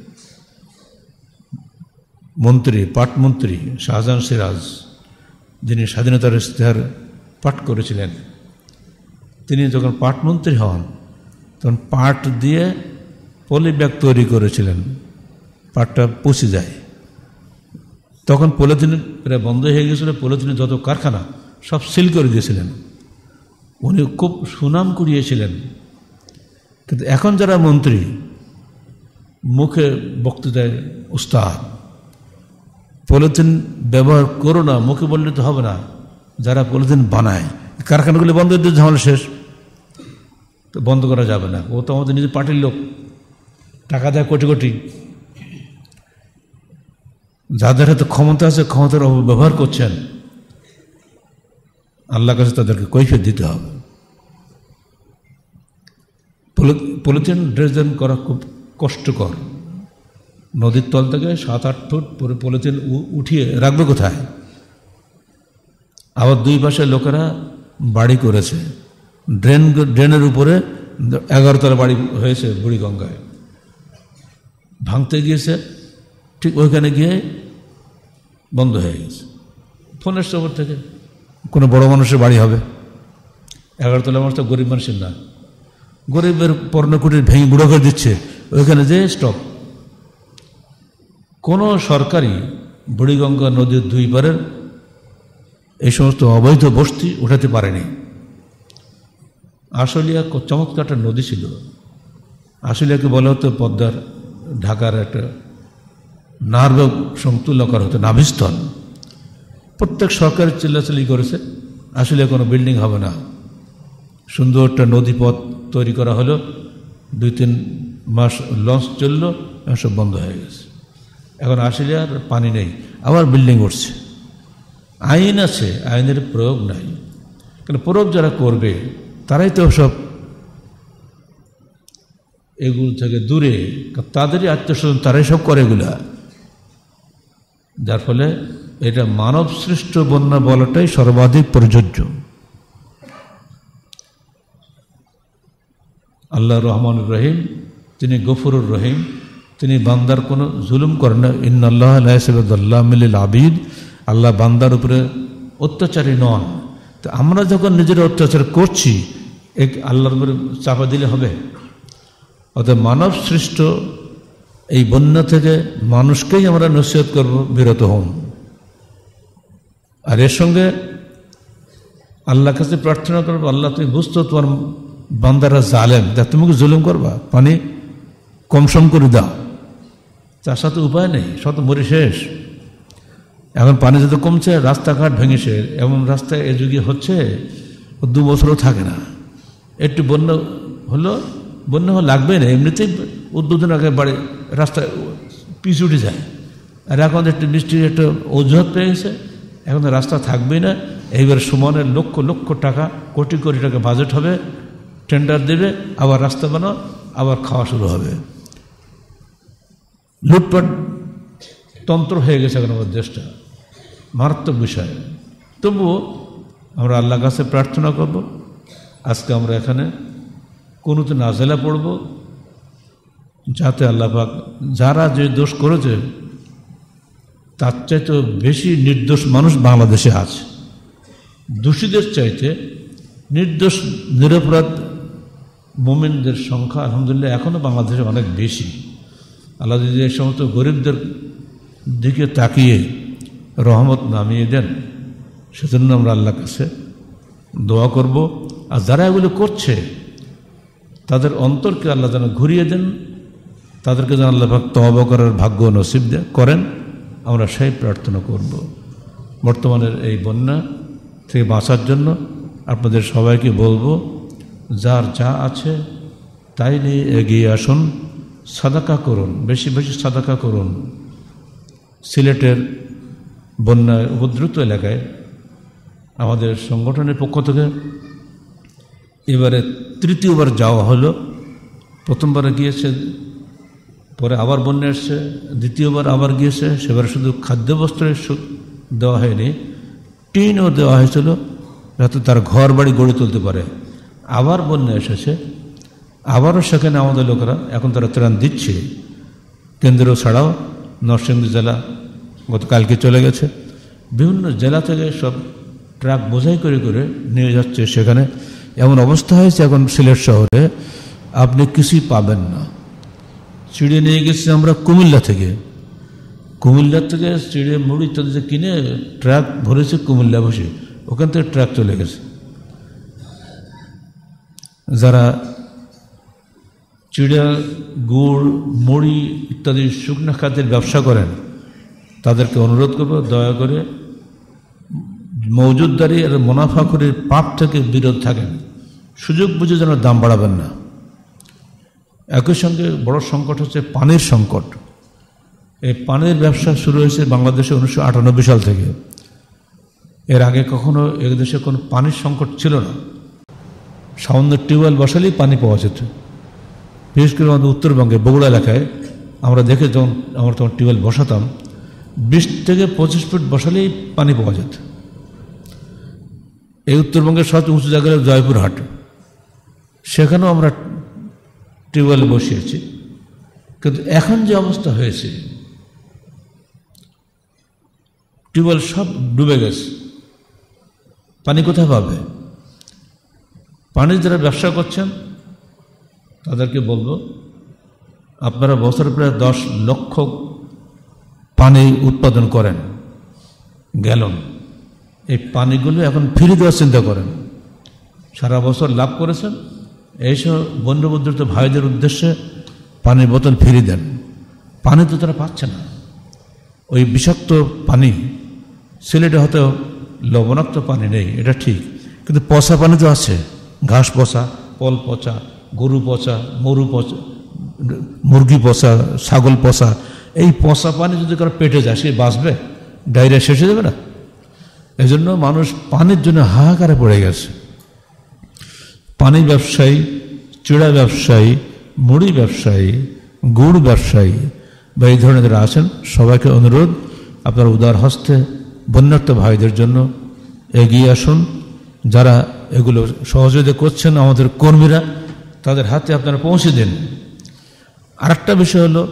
মন্ত্রী, পাটমন্ত্রী শাহজাহান সিরাজ, যিনি স্বাধীনতার ইশতেহার পাঠ করেছিলেন, তিনি যখন পাটমন্ত্রী হন তখন পাট দিয়ে পলি ব্যাগ তৈরি করেছিলেন। পাটটা পচে যায়, তখন পলিথিন প্রায় বন্ধ হয়ে গেছিল। পলিথিনের যত কারখানা সব সিল করে দিয়েছিলেন। উনি খুব সুনাম কুড়িয়েছিলেন। কিন্তু এখন যারা মন্ত্রী, মুখে বক্তৃতায় উস্তাদ, পলিথিন ব্যবহার করো না, মুখে বললে তো হবে না। যারা পলিথিন বানায়, কারখানাগুলি বন্ধ করে দিয়ে ঝামেলা শেষ, তো বন্ধ করা যাবে না। ও তো আমাদের নিজের পার্টির লোক, টাকা দেয় কোটি কোটি। যাদের হাতে ক্ষমতা আছে, ক্ষমতার অপব্যবহার করছেন, আল্লাহর কাছে তাদেরকে কৈফিয়ত দিতে হবে। পলিথিন ড্রেজেন করা খুব কষ্টকর। নদীর তল থেকে 7-8 ফুট পরে পলিথিন উঠিয়ে রাখবে কোথায়? আবার দুই পাশে লোকেরা বাড়ি করেছে, ড্রেনের উপরে 11 তলা বাড়ি হয়েছে বুড়িগঙ্গায়। ভাঙতে গিয়েছে, ঠিক ওইখানে গিয়ে বন্ধ হয়ে গেছে। ফোনের খবর থেকে কোনো বড় মানুষের বাড়ি হবে? 11 তলা মানুষ তো গরিব মানুষের না। গরিবের পর্ণকুটির ভেঙে গুঁড়ো করে দিচ্ছে, ওইখানে যে স্টপ। কোনো সরকারি বুড়িগঙ্গা নদীর দুই পারের এই সমস্ত অবৈধ বস্তি উঠাতে পারেনি। আশুলিয়া চমৎকার একটা নদী ছিল। আশুলিয়াকে বলা হতো পদ্মার, ঢাকার একটা নার্ভ সমতুল্য করা হতো, নাভিস্থল। প্রত্যেক সরকার চিল্লাচিল্লি করেছে আশুলিয়া কোনো বিল্ডিং হবে না। সুন্দর একটা নদীপথ তৈরি করা হলো, 2-3 মাস লঞ্চ চললো, সব বন্ধ হয়ে গেছে। এখন আশুলিয়ার পানি নেই, আবার বিল্ডিং উঠছে। আইন আছে, আইনের প্রয়োগ নাই। কারণ প্রয়োগ যারা করবে তারাই তো সব এগুলো থেকে দূরে, তাদেরই আত্মীয়স্বজন, তারাই সব করে এগুলা। যার ফলে এটা মানব সৃষ্ট বন্যা বলাটাই সর্বাধিক প্রযোজ্য। আল্লাহ রহমান রহিম, তিনি গফুরুর রহিম, তিনি বান্দার কোনো জুলুম করেন না। ইন্নাল্লাহ লা ইয়াসিলু যাল্লামিল লিল আবিদ, আল্লাহ বান্দার উপরে অত্যাচারী নন। তো আমরা যখন নিজেরা অত্যাচার করছি, এক আল্লাহর উপরে চাপা দিলে হবে? অর্থাৎ মানব সৃষ্ট এই বন্যা থেকে মানুষকেই আমরা নসিহত করব, বিরত হন। আর এর সঙ্গে আল্লাহর কাছে প্রার্থনা করবো, আল্লাহ তুমি বুঝতো তোমার বান্দারা জালেম, দেখ তুমি জুলুম করবা, পানি কম সম করে দাও। তার সাথে উপায় নেই, শত মরে শেষ। এখন পানি যত কমছে, রাস্তাঘাট ভেঙেছে, এমন রাস্তায় এ যুগে হচ্ছে 2 বছরও থাকে না। একটু বন্যা হলো, বন্যা লাগবে না, এমনিতেই উদ্বোধন আগে বাড়ি রাস্তায় পিছু উঠে যায়। আর এখন একটু বৃষ্টির একটা অজুহাত পেয়ে গেছে, এখন রাস্তা থাকবেই না। এইবার সমানের লক্ষ লক্ষ টাকা, কোটি কোটি টাকা বাজেট হবে, টেন্ডার দেবে, আবার রাস্তা বানাও, আবার খাওয়া শুরু হবে। লুটপাট তন্ত্র হয়ে গেছে এখন আমাদের দেশটা, মারাত্মক বিষয়। তবুও আমরা আল্লাহর কাছে প্রার্থনা করব, আজকে আমরা এখানে কোনোতে নাজেলা পড়ব, যাতে আল্লাহ পাক যারা যে দোষ করেছে তার চাইতে বেশি নির্দোষ মানুষ বাংলাদেশে আছে। দোষীদের চাইতে নির্দোষ নিরপরাধ মুমিনদের সংখ্যা আলহামদুলিল্লাহ এখনও বাংলাদেশে অনেক বেশি। আল্লাহ যদি এই সমস্ত গরিবদের দিকে তাকিয়ে রহমত নামিয়ে দেন, সেজন্য আমরা আল্লাহর কাছে দোয়া করব। আর যারা এগুলো করছে তাদের অন্তরকে আল্লাহ যেন ঘুরিয়ে দেন, তাদেরকে যেন আল্লাহ পাক তওবা করার ভাগ্য নসিব করেন, আমরা সেই প্রার্থনা করব। বর্তমানের এই বন্যা থেকে বাঁচার জন্য আপনাদের সবাইকে বলবো, যার যা আছে তাই নিয়ে এগিয়ে আসুন, সাদাকা করুন, বেশি বেশি সাদাকা করুন। সিলেটের বন্যায় উপদ্রুত এলাকায় আমাদের সংগঠনের পক্ষ থেকে এবারে 3য়বার যাওয়া হলো। প্রথমবারে গিয়েছে, পরে আবার বন্যা এসছে, 2য়বার আবার গিয়েছে। সেবারে শুধু খাদ্যবস্ত্রের দেওয়া হয়নি, টিনও দেওয়া হয়েছিল যাতে তার ঘর বাড়ি গড়ে তুলতে পারে। আবার বন্যা এসেছে, আবারও সেখানে আমাদের লোকেরা এখন তারা ত্রাণ দিচ্ছে। কেন্দ্র ছাড়াও নরসিংদী জেলা গতকালকে চলে গেছে, বিভিন্ন জেলা থেকে সব ট্রাক বোঝাই করে করে নিয়ে যাচ্ছে সেখানে। এমন অবস্থা হয়েছে এখন সিলেট শহরে আপনি কিছুই পাবেন না। চিড়ে নিয়ে গেছি আমরা কুমিল্লা থেকে চিড়ে মুড়ি ইত্যাদি কিনে ট্রাক ভরেছে কুমিল্লা বসে, ওখান থেকে ট্রাক চলে গেছে। যারা চিড়া, গুড়, মুড়ি ইত্যাদি শুকনো খাদ্যের ব্যবসা করেন তাদেরকে অনুরোধ করব, দয়া করে মজুদদারি আর মুনাফাখুরির পাপ থেকে বিরত থাকেন, সুযোগ বুঝে যেন দাম বাড়াবেন না। একই সঙ্গে বড় সংকট হচ্ছে পানির সংকট। এই পানির ব্যবসা শুরু হয়েছে বাংলাদেশে 1998 সাল থেকে। এর আগে কখনো এদেশে কোনো পানির সংকট ছিল না। সামান্য টিউবওয়েল বসালেই পানি পাওয়া যেত। বিশেষ করে আমাদের উত্তরবঙ্গে বগুড়া এলাকায় আমরা দেখে যখন আমরা তখন টিউবওয়েল বসাতাম, 20 থেকে 25 ফুট বসালেই পানি পাওয়া যেত। এই উত্তরবঙ্গের সবচেয়ে উঁচু জায়গা জয়পুরহাট, সেখানেও আমরা টিউবওয়েল বসিয়েছি। কিন্তু এখন যে অবস্থা হয়েছে, টিউবওয়েল সব ডুবে গেছে, পানি কোথায় পাবে? পানির যারা ব্যবসা করছেন তাদেরকে বলবো, আপনারা বছরে প্রায় 10 লক্ষ পানি উৎপাদন করেন গ্যালন। এই পানিগুলো এখন ফিরে দেওয়ার চিন্তা করেন। সারা বছর লাভ করেছেন, এইসব বন্যবুদ্ধ ভাইদের উদ্দেশ্যে পানির বোতল ফিরে দেন। পানি তো তারা পাচ্ছে না, ওই বিষাক্ত পানি। সিলেটে হয়তো লবণাক্ত পানি নেই, এটা ঠিক, কিন্তু পচা পানি তো আছে। ঘাস পচা, পল পচা, গরু পচা, মরু পচা, মুরগি পচা, ছাগল পচা। এই পচা পানি যদি কারো পেটে যায়, সে বাঁচবে? ডায়রিয়া শেষ হয়ে যাবে না? এই জন্য মানুষ পানির জন্য হাহাকারে পড়ে গেছে। পানি ব্যবসায়ী, চিড়া ব্যবসায়ী, মুড়ি ব্যবসায়ী, গুড় ব্যবসায়ী বা এই ধরনের যারা আছেন, সবাইকে অনুরোধ, আপনার উদার হস্তে বন্যার্ত ভাইদের জন্য এগিয়ে আসুন। যারা এগুলো সহযোগিতা করছেন আমাদের কর্মীরা, তাদের হাতে আপনারা পৌঁছে দিন। আরেকটা বিষয় হলো,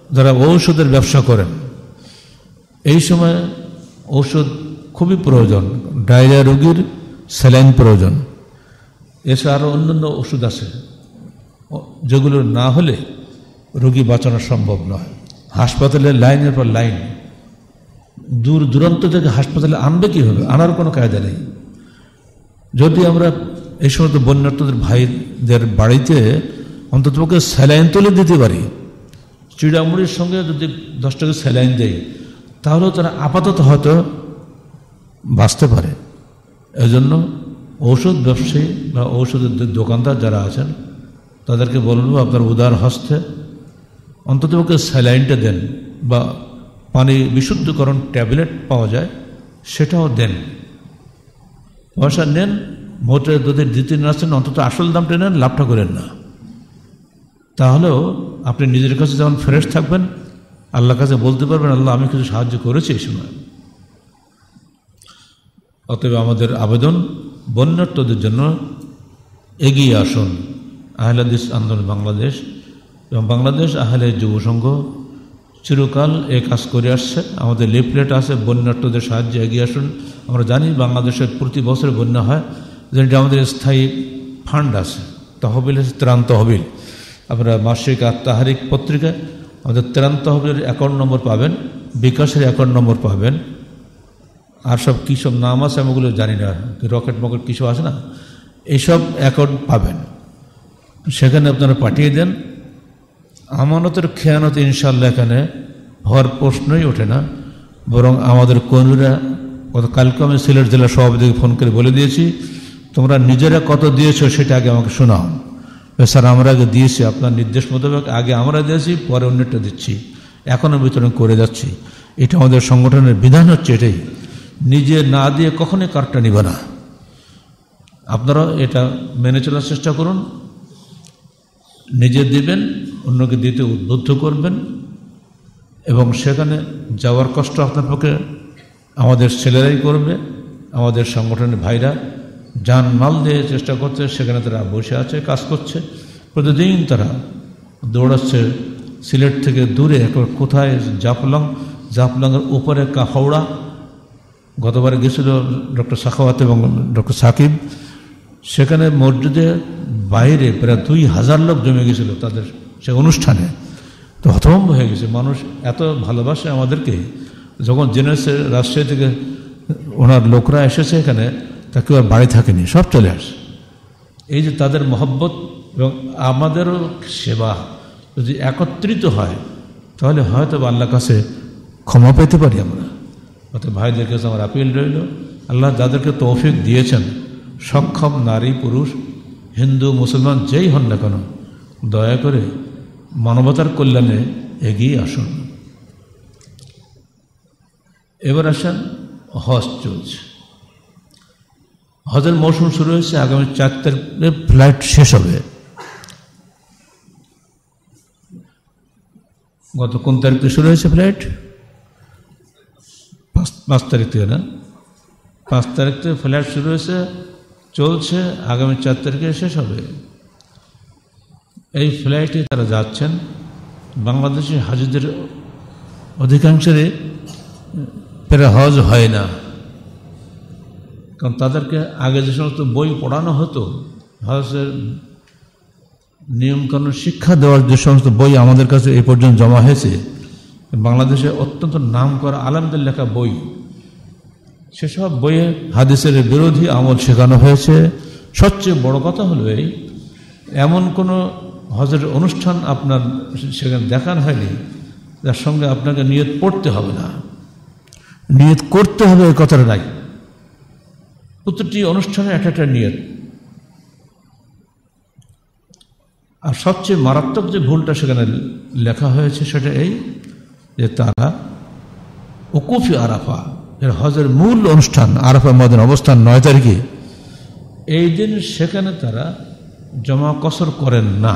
যারা ঔষধের ব্যবসা করেন, এই সময় ঔষধ খুবই প্রয়োজন। ডায়রিয়া রোগীর স্যালাইন প্রয়োজন। এছাড়া আরও অন্যান্য ওষুধ আছে যেগুলো না হলে রোগী বাঁচানো সম্ভব নয়। হাসপাতালে লাইনের পর লাইন, দূর দূরান্ত থেকে হাসপাতালে আনবে কীভাবে? আনার কোনো কায়দা নেই। যদি আমরা এই সমস্ত বন্যার্থদের ভাইদের বাড়িতে অন্ততপক্ষে স্যালাইন তুলে দিতে পারি, চিড়ামুড়ির সঙ্গে যদি 10 টাকা স্যালাইন দেয়, তাহলেও তারা আপাতত হয়তো বাঁচতে পারে। এজন্য ঔষধ ব্যবসায়ী বা ঔষধের দোকানদার যারা আছেন তাদেরকে বলবো, আপনার উদার হস্তে অন্ততপক্ষে স্যালাইনটা দেন, বা পানি বিশুদ্ধকরণ ট্যাবলেট পাওয়া যায় সেটাও দেন। পয়সা নেন, মোটে যদি দিতে না আসেন অন্তত আসল দামটা নেন, লাভটা করেন না। তাহলেও আপনি নিজের কাছে যেমন ফ্রেশ থাকবেন, আল্লাহর কাছে বলতে পারবেন, আল্লাহ আমি কিছু সাহায্য করেছি এই সময়। অতএব আমাদের আবেদন, বন্যার্থদের জন্য এগিয়ে আসুন। আহলে হাদিস আন্দোলন বাংলাদেশ এবং বাংলাদেশ আহলে যুব সংঘ চিরকাল এই কাজ করে আসছে। আমাদের লিফলেট আছে, বন্যার্থদের সাহায্যে এগিয়ে আসুন। আমরা জানি বাংলাদেশে প্রতি বছর বন্যা হয়, যেটা আমাদের স্থায়ী ফান্ড আছে, তহবিল আছে, ত্রাণ তহবিল। আপনারা মাসিক তাহারিক পত্রিকায় আমাদের ত্রাণ তহবিলের অ্যাকাউন্ট নম্বর পাবেন, বিকাশের অ্যাকাউন্ট নম্বর পাবেন, আর সব কী সব নাম আছে আমি ওগুলো জানি না, রকেট মকেট কিছু আছে না, এইসব অ্যাকাউন্ট পাবেন। সেখানে আপনারা পাঠিয়ে দেন। আমানতের খেয়ানত ইনশাআল্লাহ এখানে হওয়ার প্রশ্নই ওঠে না, বরং আমাদের কর্মীরা, কালকে আমি সিলেট জেলা সভাপতিকে ফোন করে বলে দিয়েছি, তোমরা নিজেরা কত দিয়েছো সেটা আগে আমাকে শোনাও। স্যার আমরা আগে দিয়েছি, আপনার নির্দেশ মোতাবেক আগে আমরা দিয়েছি, পরে অন্যটা দিচ্ছি, এখনও বিতরণ করে যাচ্ছি। এটা আমাদের সংগঠনের বিধান হচ্ছে এটাই, নিজে না দিয়ে কখনোই কার্ডটা নিবে না। আপনারা এটা মেনে চলার চেষ্টা করুন। নিজে দিবেন, অন্যকে দিতে উদ্বুদ্ধ করবেন, এবং সেখানে যাওয়ার কষ্ট আপনার পক্ষে আমাদের ছেলেরাই করবে। আমাদের সংগঠনের ভাইরা জান মাল দিয়ে চেষ্টা করছে, সেখানে তারা বসে আছে, কাজ করছে, প্রতিদিন তারা দৌড়াচ্ছে সিলেট থেকে দূরে। এখন কোথায়? জাফলংয়ের উপরে হাওড়া। গতবারে গেছিল ডক্টর সাখাওয়াত এবং ডক্টর সাকিব, সেখানে মসজিদে বাইরে প্রায় 2000 লোক জমে গেছিল তাদের সে অনুষ্ঠানে। তো হতভম্ব হয়ে গেছে, মানুষ এত ভালোবাসে আমাদেরকে। যখন জেনেছে রাজশাহী থেকে ওনার লোকরা এসেছে এখানে, তা কেউ আর বাড়ি থাকেনি, সব চলে আসে। এই যে তাদের মহব্বত এবং আমাদেরও সেবা যদি একত্রিত হয়, তাহলে হয়তো আল্লাহর কাছে ক্ষমা পেতে পারি আমরা। অর্থাৎ ভাইদের কাছে আমার আপিল রইল, আল্লাহ যাদেরকে তৌফিক দিয়েছেন, সক্ষম নারী পুরুষ, হিন্দু মুসলমান যেই হন না কেন, দয়া করে মানবতার কল্যাণে এগিয়ে আসুন। এবার আসেন, হজ চলছে, হজের মৌসুম শুরু হয়েছে। আগামী 4 তারিখে ফ্লাইট শেষ হবে। গত কোন তারিখ থেকে শুরু হয়েছে ফ্লাইট? 5 তারিখ থেকে না? 5 তারিখ থেকে ফ্লাইট শুরু হয়েছে, চলছে, আগামী 4 তারিখে শেষ হবে। এই ফ্লাইটে তারা যাচ্ছেন। বাংলাদেশি হাজিদের অধিকাংশেরই প্রায় হজ হয় না, কারণ তাদেরকে আগে যে সমস্ত বই পড়ানো হতো, হজের নিয়মকানুন শিক্ষা দেওয়ার যে সমস্ত বই আমাদের কাছে এই পর্যন্ত জমা হয়েছে, বাংলাদেশে অত্যন্ত নাম করা আলেমদের লেখা বই, সেসব বইয়ে হাদিসের বিরোধী আমল শেখানো হয়েছে। সবচেয়ে বড় কথা হলো এই, এমন কোনো হজের অনুষ্ঠান আপনার সেখানে দেখানো হয়নি যার সঙ্গে আপনাকে নিয়ত পড়তে হবে না, নিয়ত করতে হবে এই কথাটা নাই। প্রতিটি অনুষ্ঠানে একটা নিয়ত। আর সবচেয়ে মারাত্মক যে ভুলটা সেখানে লেখা হয়েছে সেটা এই যে তারা ওকুফি আরাফা, এর হজের মূল অনুষ্ঠান আরাফা ময়দানে অবস্থান 9 তারিখে, এই দিন সেখানে তারা জমা কসর করেন না।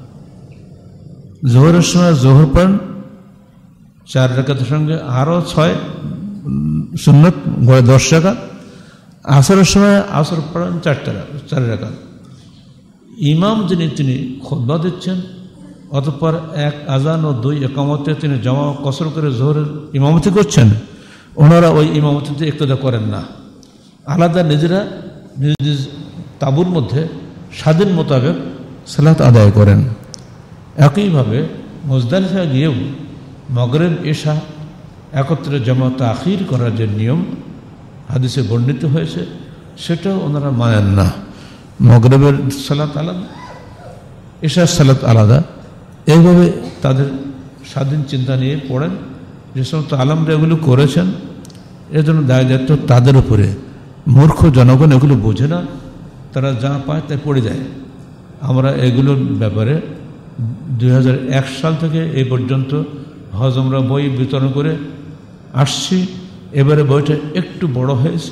জোহরের সময় জোহর পড়েন 4 রাকাতের সঙ্গে আরও 6 সুন্নত, গড়ে 10 রাকাত। আসরের সময় আসর পড়েন 4 রাকাত। ইমাম যিনি তিনি খুতবা দিচ্ছেন, অতঃপর এক আজান ও 2 ইকামতে তিনি জামা কসর করে জোহরের ইমামতি করছেন, ওনারা ওই ইমামতিতে ইক্তেদা করেন না, আলাদা নিজেরা নিজ নিজ তাঁবুর মধ্যে স্বাধীন মোতাবেক সালাত আদায় করেন। একইভাবে মুজদালিফা গিয়েও মাগরিব এশা একত্রে জামা তাখির করার যে নিয়ম হাদিসে বর্ণিত হয়েছে সেটাও ওনারা মানেন না। মাগরিবের সালাত আলাদা, এশার সালাত আলাদা, এইভাবে তাদের স্বাধীন চিন্তা নিয়ে পড়েন। যে সমস্ত আলেমরা এগুলো করেছেন এর জন্য দায় দায়িত্ব তাদের উপরে। মূর্খ জনগণ এগুলো বোঝে না, তারা যা পায় তাই পড়ে যায়। আমরা এগুলোর ব্যাপারে 2001 সাল থেকে এই পর্যন্ত হজ আমরা বই বিতরণ করে আসছি। এবারে বইটা একটু বড় হয়েছে,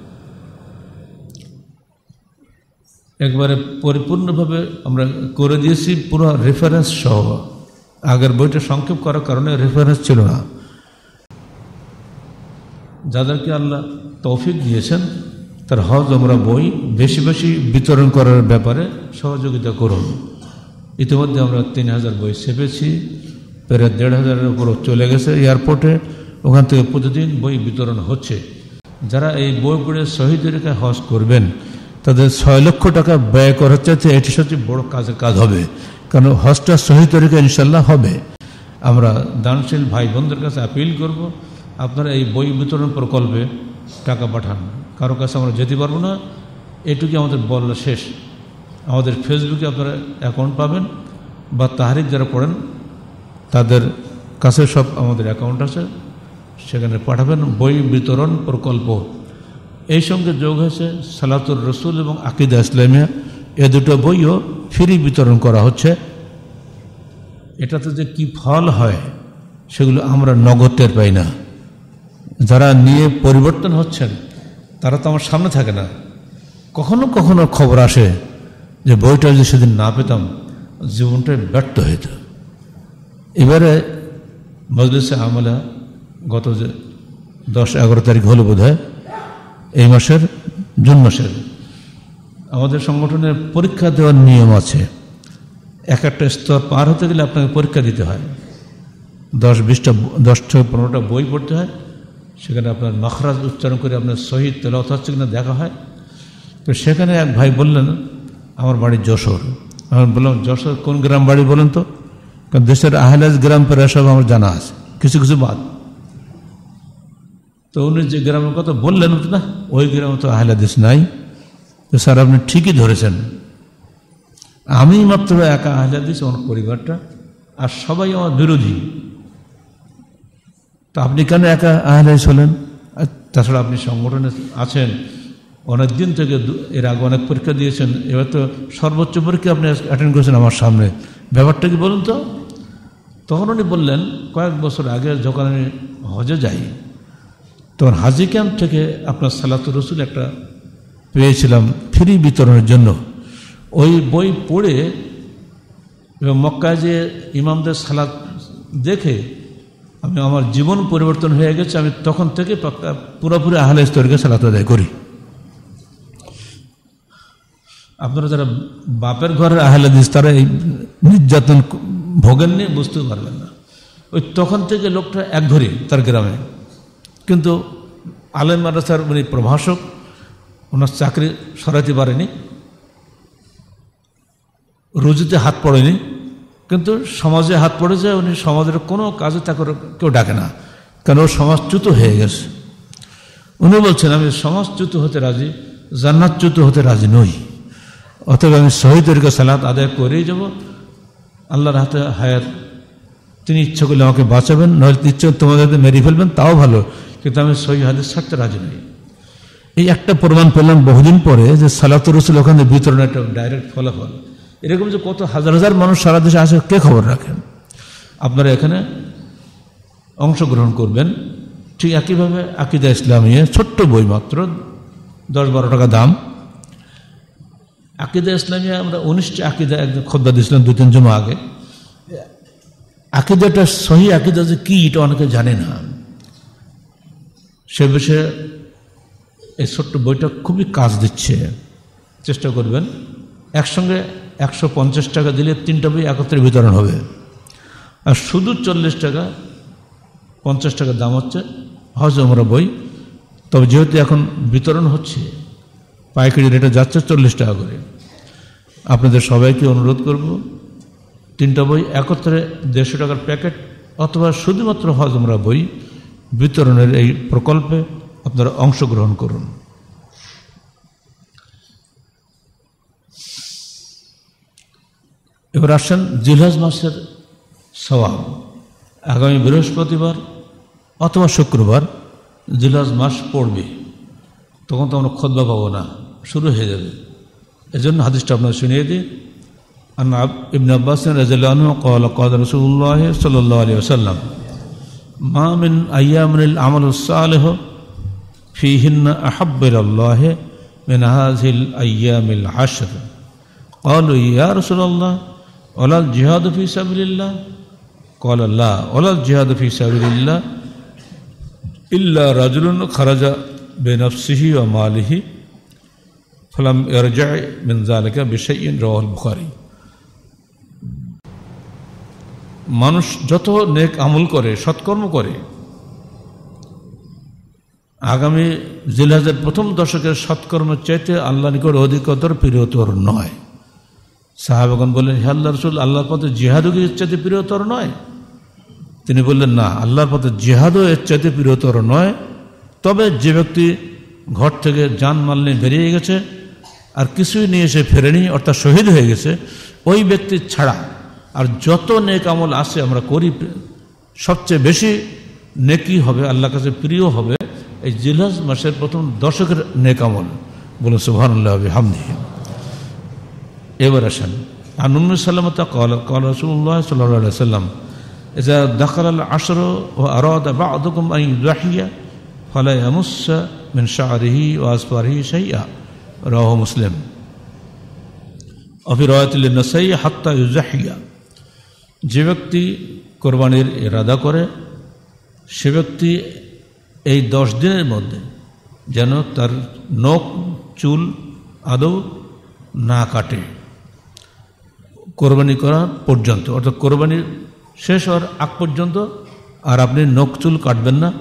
একবারে পরিপূর্ণভাবে আমরা করে দিয়েছি পুরো রেফারেন্স সহ। আগের বইটা সংক্ষেপ করার কারণে রেফারেন্স ছিল না। যাদেরকে আল্লাহ তৌফিক দিয়েছেন তার হজ আমরা বই বেশি বেশি বিতরণ করার ব্যাপারে সহযোগিতা করুন। ইতিমধ্যে আমরা 3000 বই ছেপেছি, প্রায় 1500-এর উপরও চলে গেছে এয়ারপোর্টে। ওখান থেকে প্রতিদিন বই বিতরণ হচ্ছে। যারা এই বই পড়ে শহীদদেরকে হজ করবেন তাদের 6 লক্ষ টাকা ব্যয় করার চাইতে এটি সবচেয়ে বড় কাজের কাজ হবে, কারণ হজটা শহীদ তরিকা ইনশাল্লাহ হবে। আমরা দানশীল ভাই বোনদের কাছে আপিল করব, আপনারা এই বই বিতরণ প্রকল্পে টাকা পাঠান। কারো কাছে আমরা যেতে পারবো না, এটুকু আমাদের বলা শেষ। আমাদের ফেসবুকে আপনারা অ্যাকাউন্ট পাবেন, বা তাহরিক যারা পড়েন তাদের কাছে সব আমাদের অ্যাকাউন্ট আছে, সেখানে পাঠাবেন। বই বিতরণ প্রকল্প, এই সঙ্গে যোগ হয়েছে সালাতুর রসুল এবং আকিদা ইসলামিয়া, এ দুটো বইও ফ্রি বিতরণ করা হচ্ছে। এটাতে যে কী ফল হয় সেগুলো আমরা নগদ টের পাই না। যারা নিয়ে পরিবর্তন হচ্ছেন তারা তো আমার সামনে থাকে না। কখনো কখনো খবর আসে যে বইটা যদি সেদিন না পেতাম জীবনটাই ব্যর্থ হইত। এবারে মজলিসে আমলা গত যে 10-11 তারিখ হলো বোধ হয়, এই মাসের জুন মাসের, আমাদের সংগঠনের পরীক্ষা দেওয়ার নিয়ম আছে। একটা স্তর পার হতে গেলে আপনাকে পরীক্ষা দিতে হয়, 10-15টা বই পড়তে হয়। সেখানে আপনার মাখরাজ উচ্চারণ করে আপনার সহি তেলাওয়াত হচ্ছে কিনা দেখা হয়। তো সেখানে এক ভাই বললেন আমার বাড়ি যশোর। আমি বললাম যশোর কোন গ্রাম বাড়ি বলেন তো? কারণ দেশের আহলাজ গ্রাম প্রায় সব আমার জানা আছে, কিছু কিছু বাদ। তো উনি যে গ্রামের কথা বললেন না, ওই গ্রামে তো আহলাদিস নাই। তো স্যার আপনি ঠিকই ধরেছেন, আমি মাত্র একা আহলাদিস, আমার পরিবারটা, আর সবাই আমার বিরোধী। তো আপনি কেন একা আহলাদিস হলেন? তাছাড়া আপনি সংগঠনে আছেন অনেক দিন থেকে, এর আগে অনেক পরীক্ষা দিয়েছেন, এবার তো সর্বোচ্চ পরীক্ষা আপনি অ্যাটেন্ড করেছেন আমার সামনে, ব্যাপারটা কি বলুন তো? তখন উনি বললেন কয়েক বছর আগে যখন আমি হজে যাই তখন হাজি ক্যাম্প থেকে আপনার সালাতুর রসুল একটা পেয়েছিলাম ফ্রি বিতরণের জন্য। ওই বই পড়ে এবং মক্কায় যে ইমামদের সালাত দেখে আমি আমার জীবন পরিবর্তন হয়ে গেছে। আমি তখন থেকে পুরোপুরি আহলে ইস্তরিকে সালাত আদায় করি। আপনারা যারা বাপের ঘরের আহলে হাদিস তারা এই নির্যাতন ভোগেননি, বুঝতে পারবেন না। ওই তখন থেকে লোকটা একঘরে তার গ্রামে, কিন্তু আলেম মাদ্রাসার উনি প্রভাষক, ওনার চাকরি সরাতে পারেনি, রুজিতে হাত পড়েনি, কিন্তু সমাজে হাত পড়েছে। উনি সমাজের কোনো কাজে তাকে কেউ ডাকে না, কারণ ও সমাজচ্যুত হয়ে গেছে। উনি বলছেন আমি সমাজচ্যুত হতে রাজি, জান্নাতচ্যুত হতে রাজি নই, অতএব আমি শহীদ তরিকা সালাত আদায় করেই যাব। আল্লাহর হাতে হায়াত, তিনি ইচ্ছা করলে আমাকে বাঁচাবেন, নইলে ইচ্ছে তোমাদের মেরে ফেলবেন, তাও ভালো, কিন্তু আমি সহিহ হাদিস ছাড়তে রাজি নই। এই একটা প্রমাণ পেলাম বহুদিন পরে যে সালাতুর রসুল ওখানে বিতরণ একটা ডাইরেক্ট ফলাফল। এরকম যে কত হাজার হাজার মানুষ সারা দেশে আসে কে খবর রাখেন? আপনারা এখানে অংশগ্রহণ করবেন। ঠিক একইভাবে আকিদা ইসলামিয়া ছোট্ট বই, মাত্র 10-12 টাকা দাম। আকিদা ইসলামিয়া আমরা 19টা আকিদা একদম খোদ্দা দিয়েছিলাম 2-3 জমা আগে। আকিদাটা সহি আকিদা যে কি এটা অনেকে জানে না। সে বিষয়ে এই ছোট্ট বইটা খুবই কাজ দিচ্ছে, চেষ্টা করবেন। একসঙ্গে 150 টাকা দিলে 3টা বই একত্রে বিতরণ হবে। আর শুধু 40 টাকা 50 টাকা দাম হচ্ছে হজ ওমরা বই। তবে যেহেতু এখন বিতরণ হচ্ছে, পাইকারি রেটে যাচ্ছে 40 টাকা করে, আপনাদের সবাইকে অনুরোধ করব 3টা বই একত্রে 150 টাকার প্যাকেট অথবা শুধুমাত্র হজ ওমরা বই বিতরণের এই প্রকল্পে আপনারা অংশগ্রহণ করুন। এবার আসেন জিলহজ মাসের সওয়াব। আগামী বৃহস্পতিবার অথবা শুক্রবার জিলহজ মাস পড়বে, তখন তো আমরা খুতবা পাবো না, শুরু হয়ে যাবে। এজন্য হাদিসটা আপনারা শুনিয়ে দিই। আন ইবনে আব্বাস রাদিয়াল্লাহু আনহু قال قال رسول الله صلى الله عليه وسلم ما من أيام العمل الصالح فيهن أحب إلى الله من هذه الأيام العشر قالوا يا رسول الله ولا الجهاد في سبيل الله قال لا ولا الجهاد في سبيل الله إلا رجل خرج بنفسه وماله فلم يرجع من ذلك بشيء رواه البخاري। মানুষ যত নেক আমল করে, সৎকর্ম করে, আগামী জিলহজের প্রথম দশকের সৎকর্মের চাইতে আল্লাহর নিকট অধিকতর প্রিয়তর নয়। সাহাবাগণ বললেন, হে আল্লাহর রাসূল, আল্লাহর পথে জিহাদও কি এর চাইতে প্রিয়তর নয়? তিনি বললেন, না, আল্লাহর পথে জিহাদও এর চাইতে প্রিয়তর নয়। তবে যে ব্যক্তি ঘর থেকে জানমাল নিয়ে বেরিয়ে গেছে আর কিছুই নিয়ে এসে ফেরেনি, অর্থাৎ শহীদ হয়ে গেছে, ওই ব্যক্তি ছাড়া আর যত নেক আমল আছে আমরা করি, সবচেয়ে বেশি নেকি হবে, আল্লাহর কাছে প্রিয় হবে এই জিলহজ মাসের প্রথম দশকের নেক আমল। বলুন সুবহানাল্লাহ ওয়া বিহামদিহি। এবার আসেন আন উম্মে সালামাতা ক্বালা ক্বালা রাসূলুল্লাহ সাল্লাল্লাহু আলাইহি ওয়াসাল্লাম ইযা দাখালাল আশরু ওয়া আরাদা বা'দুকুম আন ইউযাহিয়া ফালা ইয়ামুসসা মিন শা'রিহি ওয়া আসফারিহি শাইআ রাওয়াহু মুসলিম। অফি রাওয়াতিল নাসাই হাত্তা ইউযাহিয়া। যে ব্যক্তি কোরবানির ইরাদা করে সে ব্যক্তি এই 10 দিনের মধ্যে যেন তার নখ চুল আদৌ না কাটে কোরবানি করা পর্যন্ত, অর্থাৎ কোরবানির শেষ হওয়ার আগ পর্যন্ত আর আপনি নখ চুল কাটবেন না।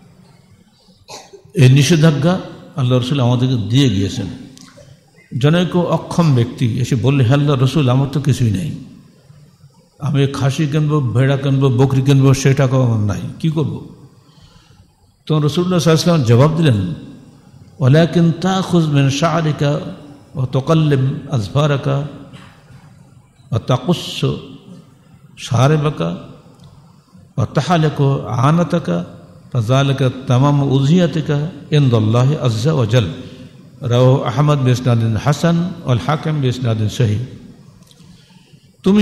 এই নিষেধাজ্ঞা আল্লাহ রসুল আমাদেরকে দিয়ে গিয়েছেন। জনৈক অক্ষম ব্যক্তি এসে বললে, হে আল্লাহ রসুল, আমার তো কিছুই নেই, আমি খাসি কিনবো, ভেড়া কিনবো, বকরি কিনবো, সে টাকাও আমার নাই, কী করব? তো রাসূলুল্লাহ সাল্লাল্লাহু আলাইহি ওয়াসাল্লাম জবাব দিলেন, ওয়ালাকিন তাখুয মিন শা'রিকা ওয়া তুকাল্লিম আযফারাকা ওয়া তাকুসসু শারিবাকা ওয়া তাহলিকু আনাতাকা ফাযালিকা তামামু উযহিয়াতিকা ইনদাল্লাহি আযজা ওয়া জাল। রাওয়াহু আহমদ বিইসনাদিন হাসান ওয়াল হাকিম বিইসনাদিন সহিহ। তুমি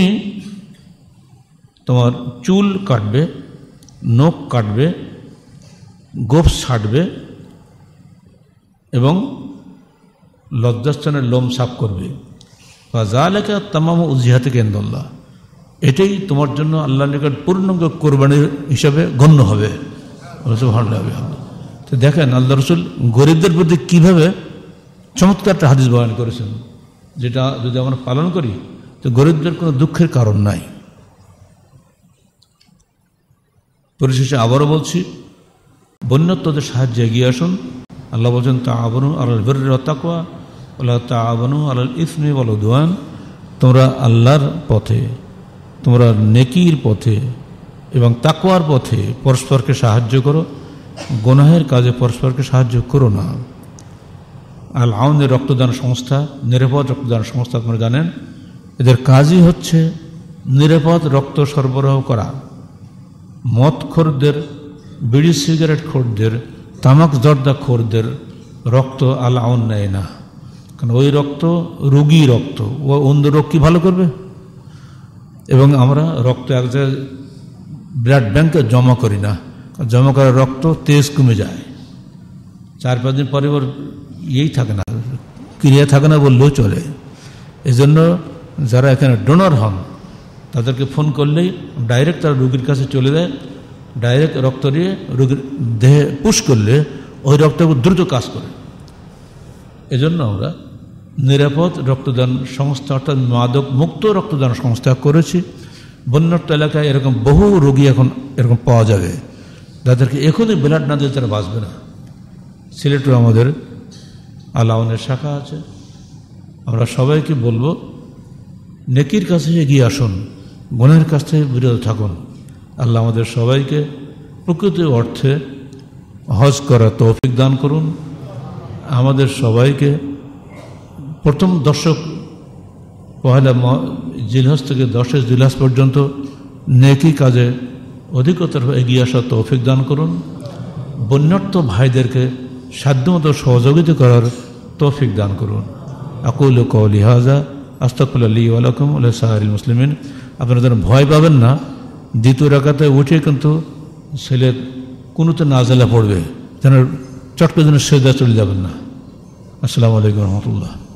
তোমার চুল কাটবে, নখ কাটবে, গোঁফ ছাড়বে এবং লজ্জাস্থানের লোম সাফ করবে। ফাযালিকা তামামু উযহিয়াতিকা ইনদাল্লাহ। এটাই তোমার জন্য আল্লাহর নিকট পূর্ণাঙ্গ কোরবানির হিসাবে গণ্য হবে। সুবহানাল্লাহ। তো দেখেন আল্লাহ রসুল গরিবদের প্রতি কীভাবে চমৎকার একটা হাদিস বয়ান করেছেন, যেটা যদি আমরা পালন করি তো গরিবদের কোনো দুঃখের কারণ নাই। পরিশেষে আবারও বলছি, বন্যত্বদের সাহায্যে এগিয়ে আসুন। আল্লাহ বলছেন, তাআওয়ানু আলাল বিররি ওয়াত তাকওয়া ওয়ালা তাআওয়ানু আলাল ইসমি ওয়াল উদওয়ান। তোমরা আল্লাহর পথে, তোমরা নেকির পথে এবং তাকওয়ার পথে পরস্পরকে সাহায্য করো, গুনাহের কাজে পরস্পরকে সাহায্য করো না। আল আউনের রক্তদান সংস্থা, নিরাপদ রক্তদান সংস্থা, আপনারা জানেন, এদের কাজই হচ্ছে নিরাপদ রক্ত সরবরাহ করা। মদখোরদের, বিড়ি সিগারেট খোরদের, তামাক জর্দা খোরদের রক্ত আল আউন নেয় না, কারণ ওই রক্ত রোগী রক্ত, ও অন্য রোগ কি ভালো করবে? এবং আমরা রক্ত এক জায়গায় ব্লাড ব্যাংকে জমা করি না, জমা করা রক্ত তেজ কমে যায়, 4-5 দিন পরে ওর ইয়েই থাকে না, ক্রিয়া থাকে না বললেও চলে। এজন্য যারা এখানে ডোনার হন তাদেরকে ফোন করলেই ডাইরেক্ট তারা রোগীর কাছে চলে যায়, ডাইরেক্ট রক্ত দিয়ে রোগীর দেহে পুশ করলে ওই রক্ত দ্রুত কাজ করে। এজন্য আমরা নিরাপদ রক্তদান সংস্থা অর্থাৎ মাদক মুক্ত রক্তদান সংস্থা করেছি। বন্যার্ত এলাকায় এরকম বহু রোগী এখন এরকম পাওয়া যাবে, যাদেরকে এখনই ব্লাড না দিলে তারা বাঁচবে না। সিলেটেও আমাদের আলাওনের শাখা আছে। আমরা সবাইকে বলবো, নেকির কাছে এগিয়ে আসুন, গুনাহের কাছ থেকে বিরত থাকুন। আল্লাহ আমাদের সবাইকে প্রকৃত অর্থে হজ করার তৌফিক দান করুন। আমাদের সবাইকে প্রথম দশক পহেলা জিলহজ থেকে 10 জিলহজ পর্যন্ত নেকি কাজে অধিকতর এগিয়ে আসার তৌফিক দান করুন। বন্যার্ত ভাইদেরকে সাধ্যমতো সহযোগিতা করার তৌফিক দান করুন। আকুলু কওলি হাযা আস্তাগফিরুল্লাহ লি ওয়া লাকুম ওয়া লিসাইরিল মুসলিমিন। আপনারা যেন ভয় পাবেন না, দ্বিতীয় রাকাতে উঠে কিন্তু ছেলে কোনোতে নাজেলা পড়বে, যেন চট করে যেন সেজদা চলে যাবেন না। আসসালামু আলাইকুম রহমতুল্লাহ।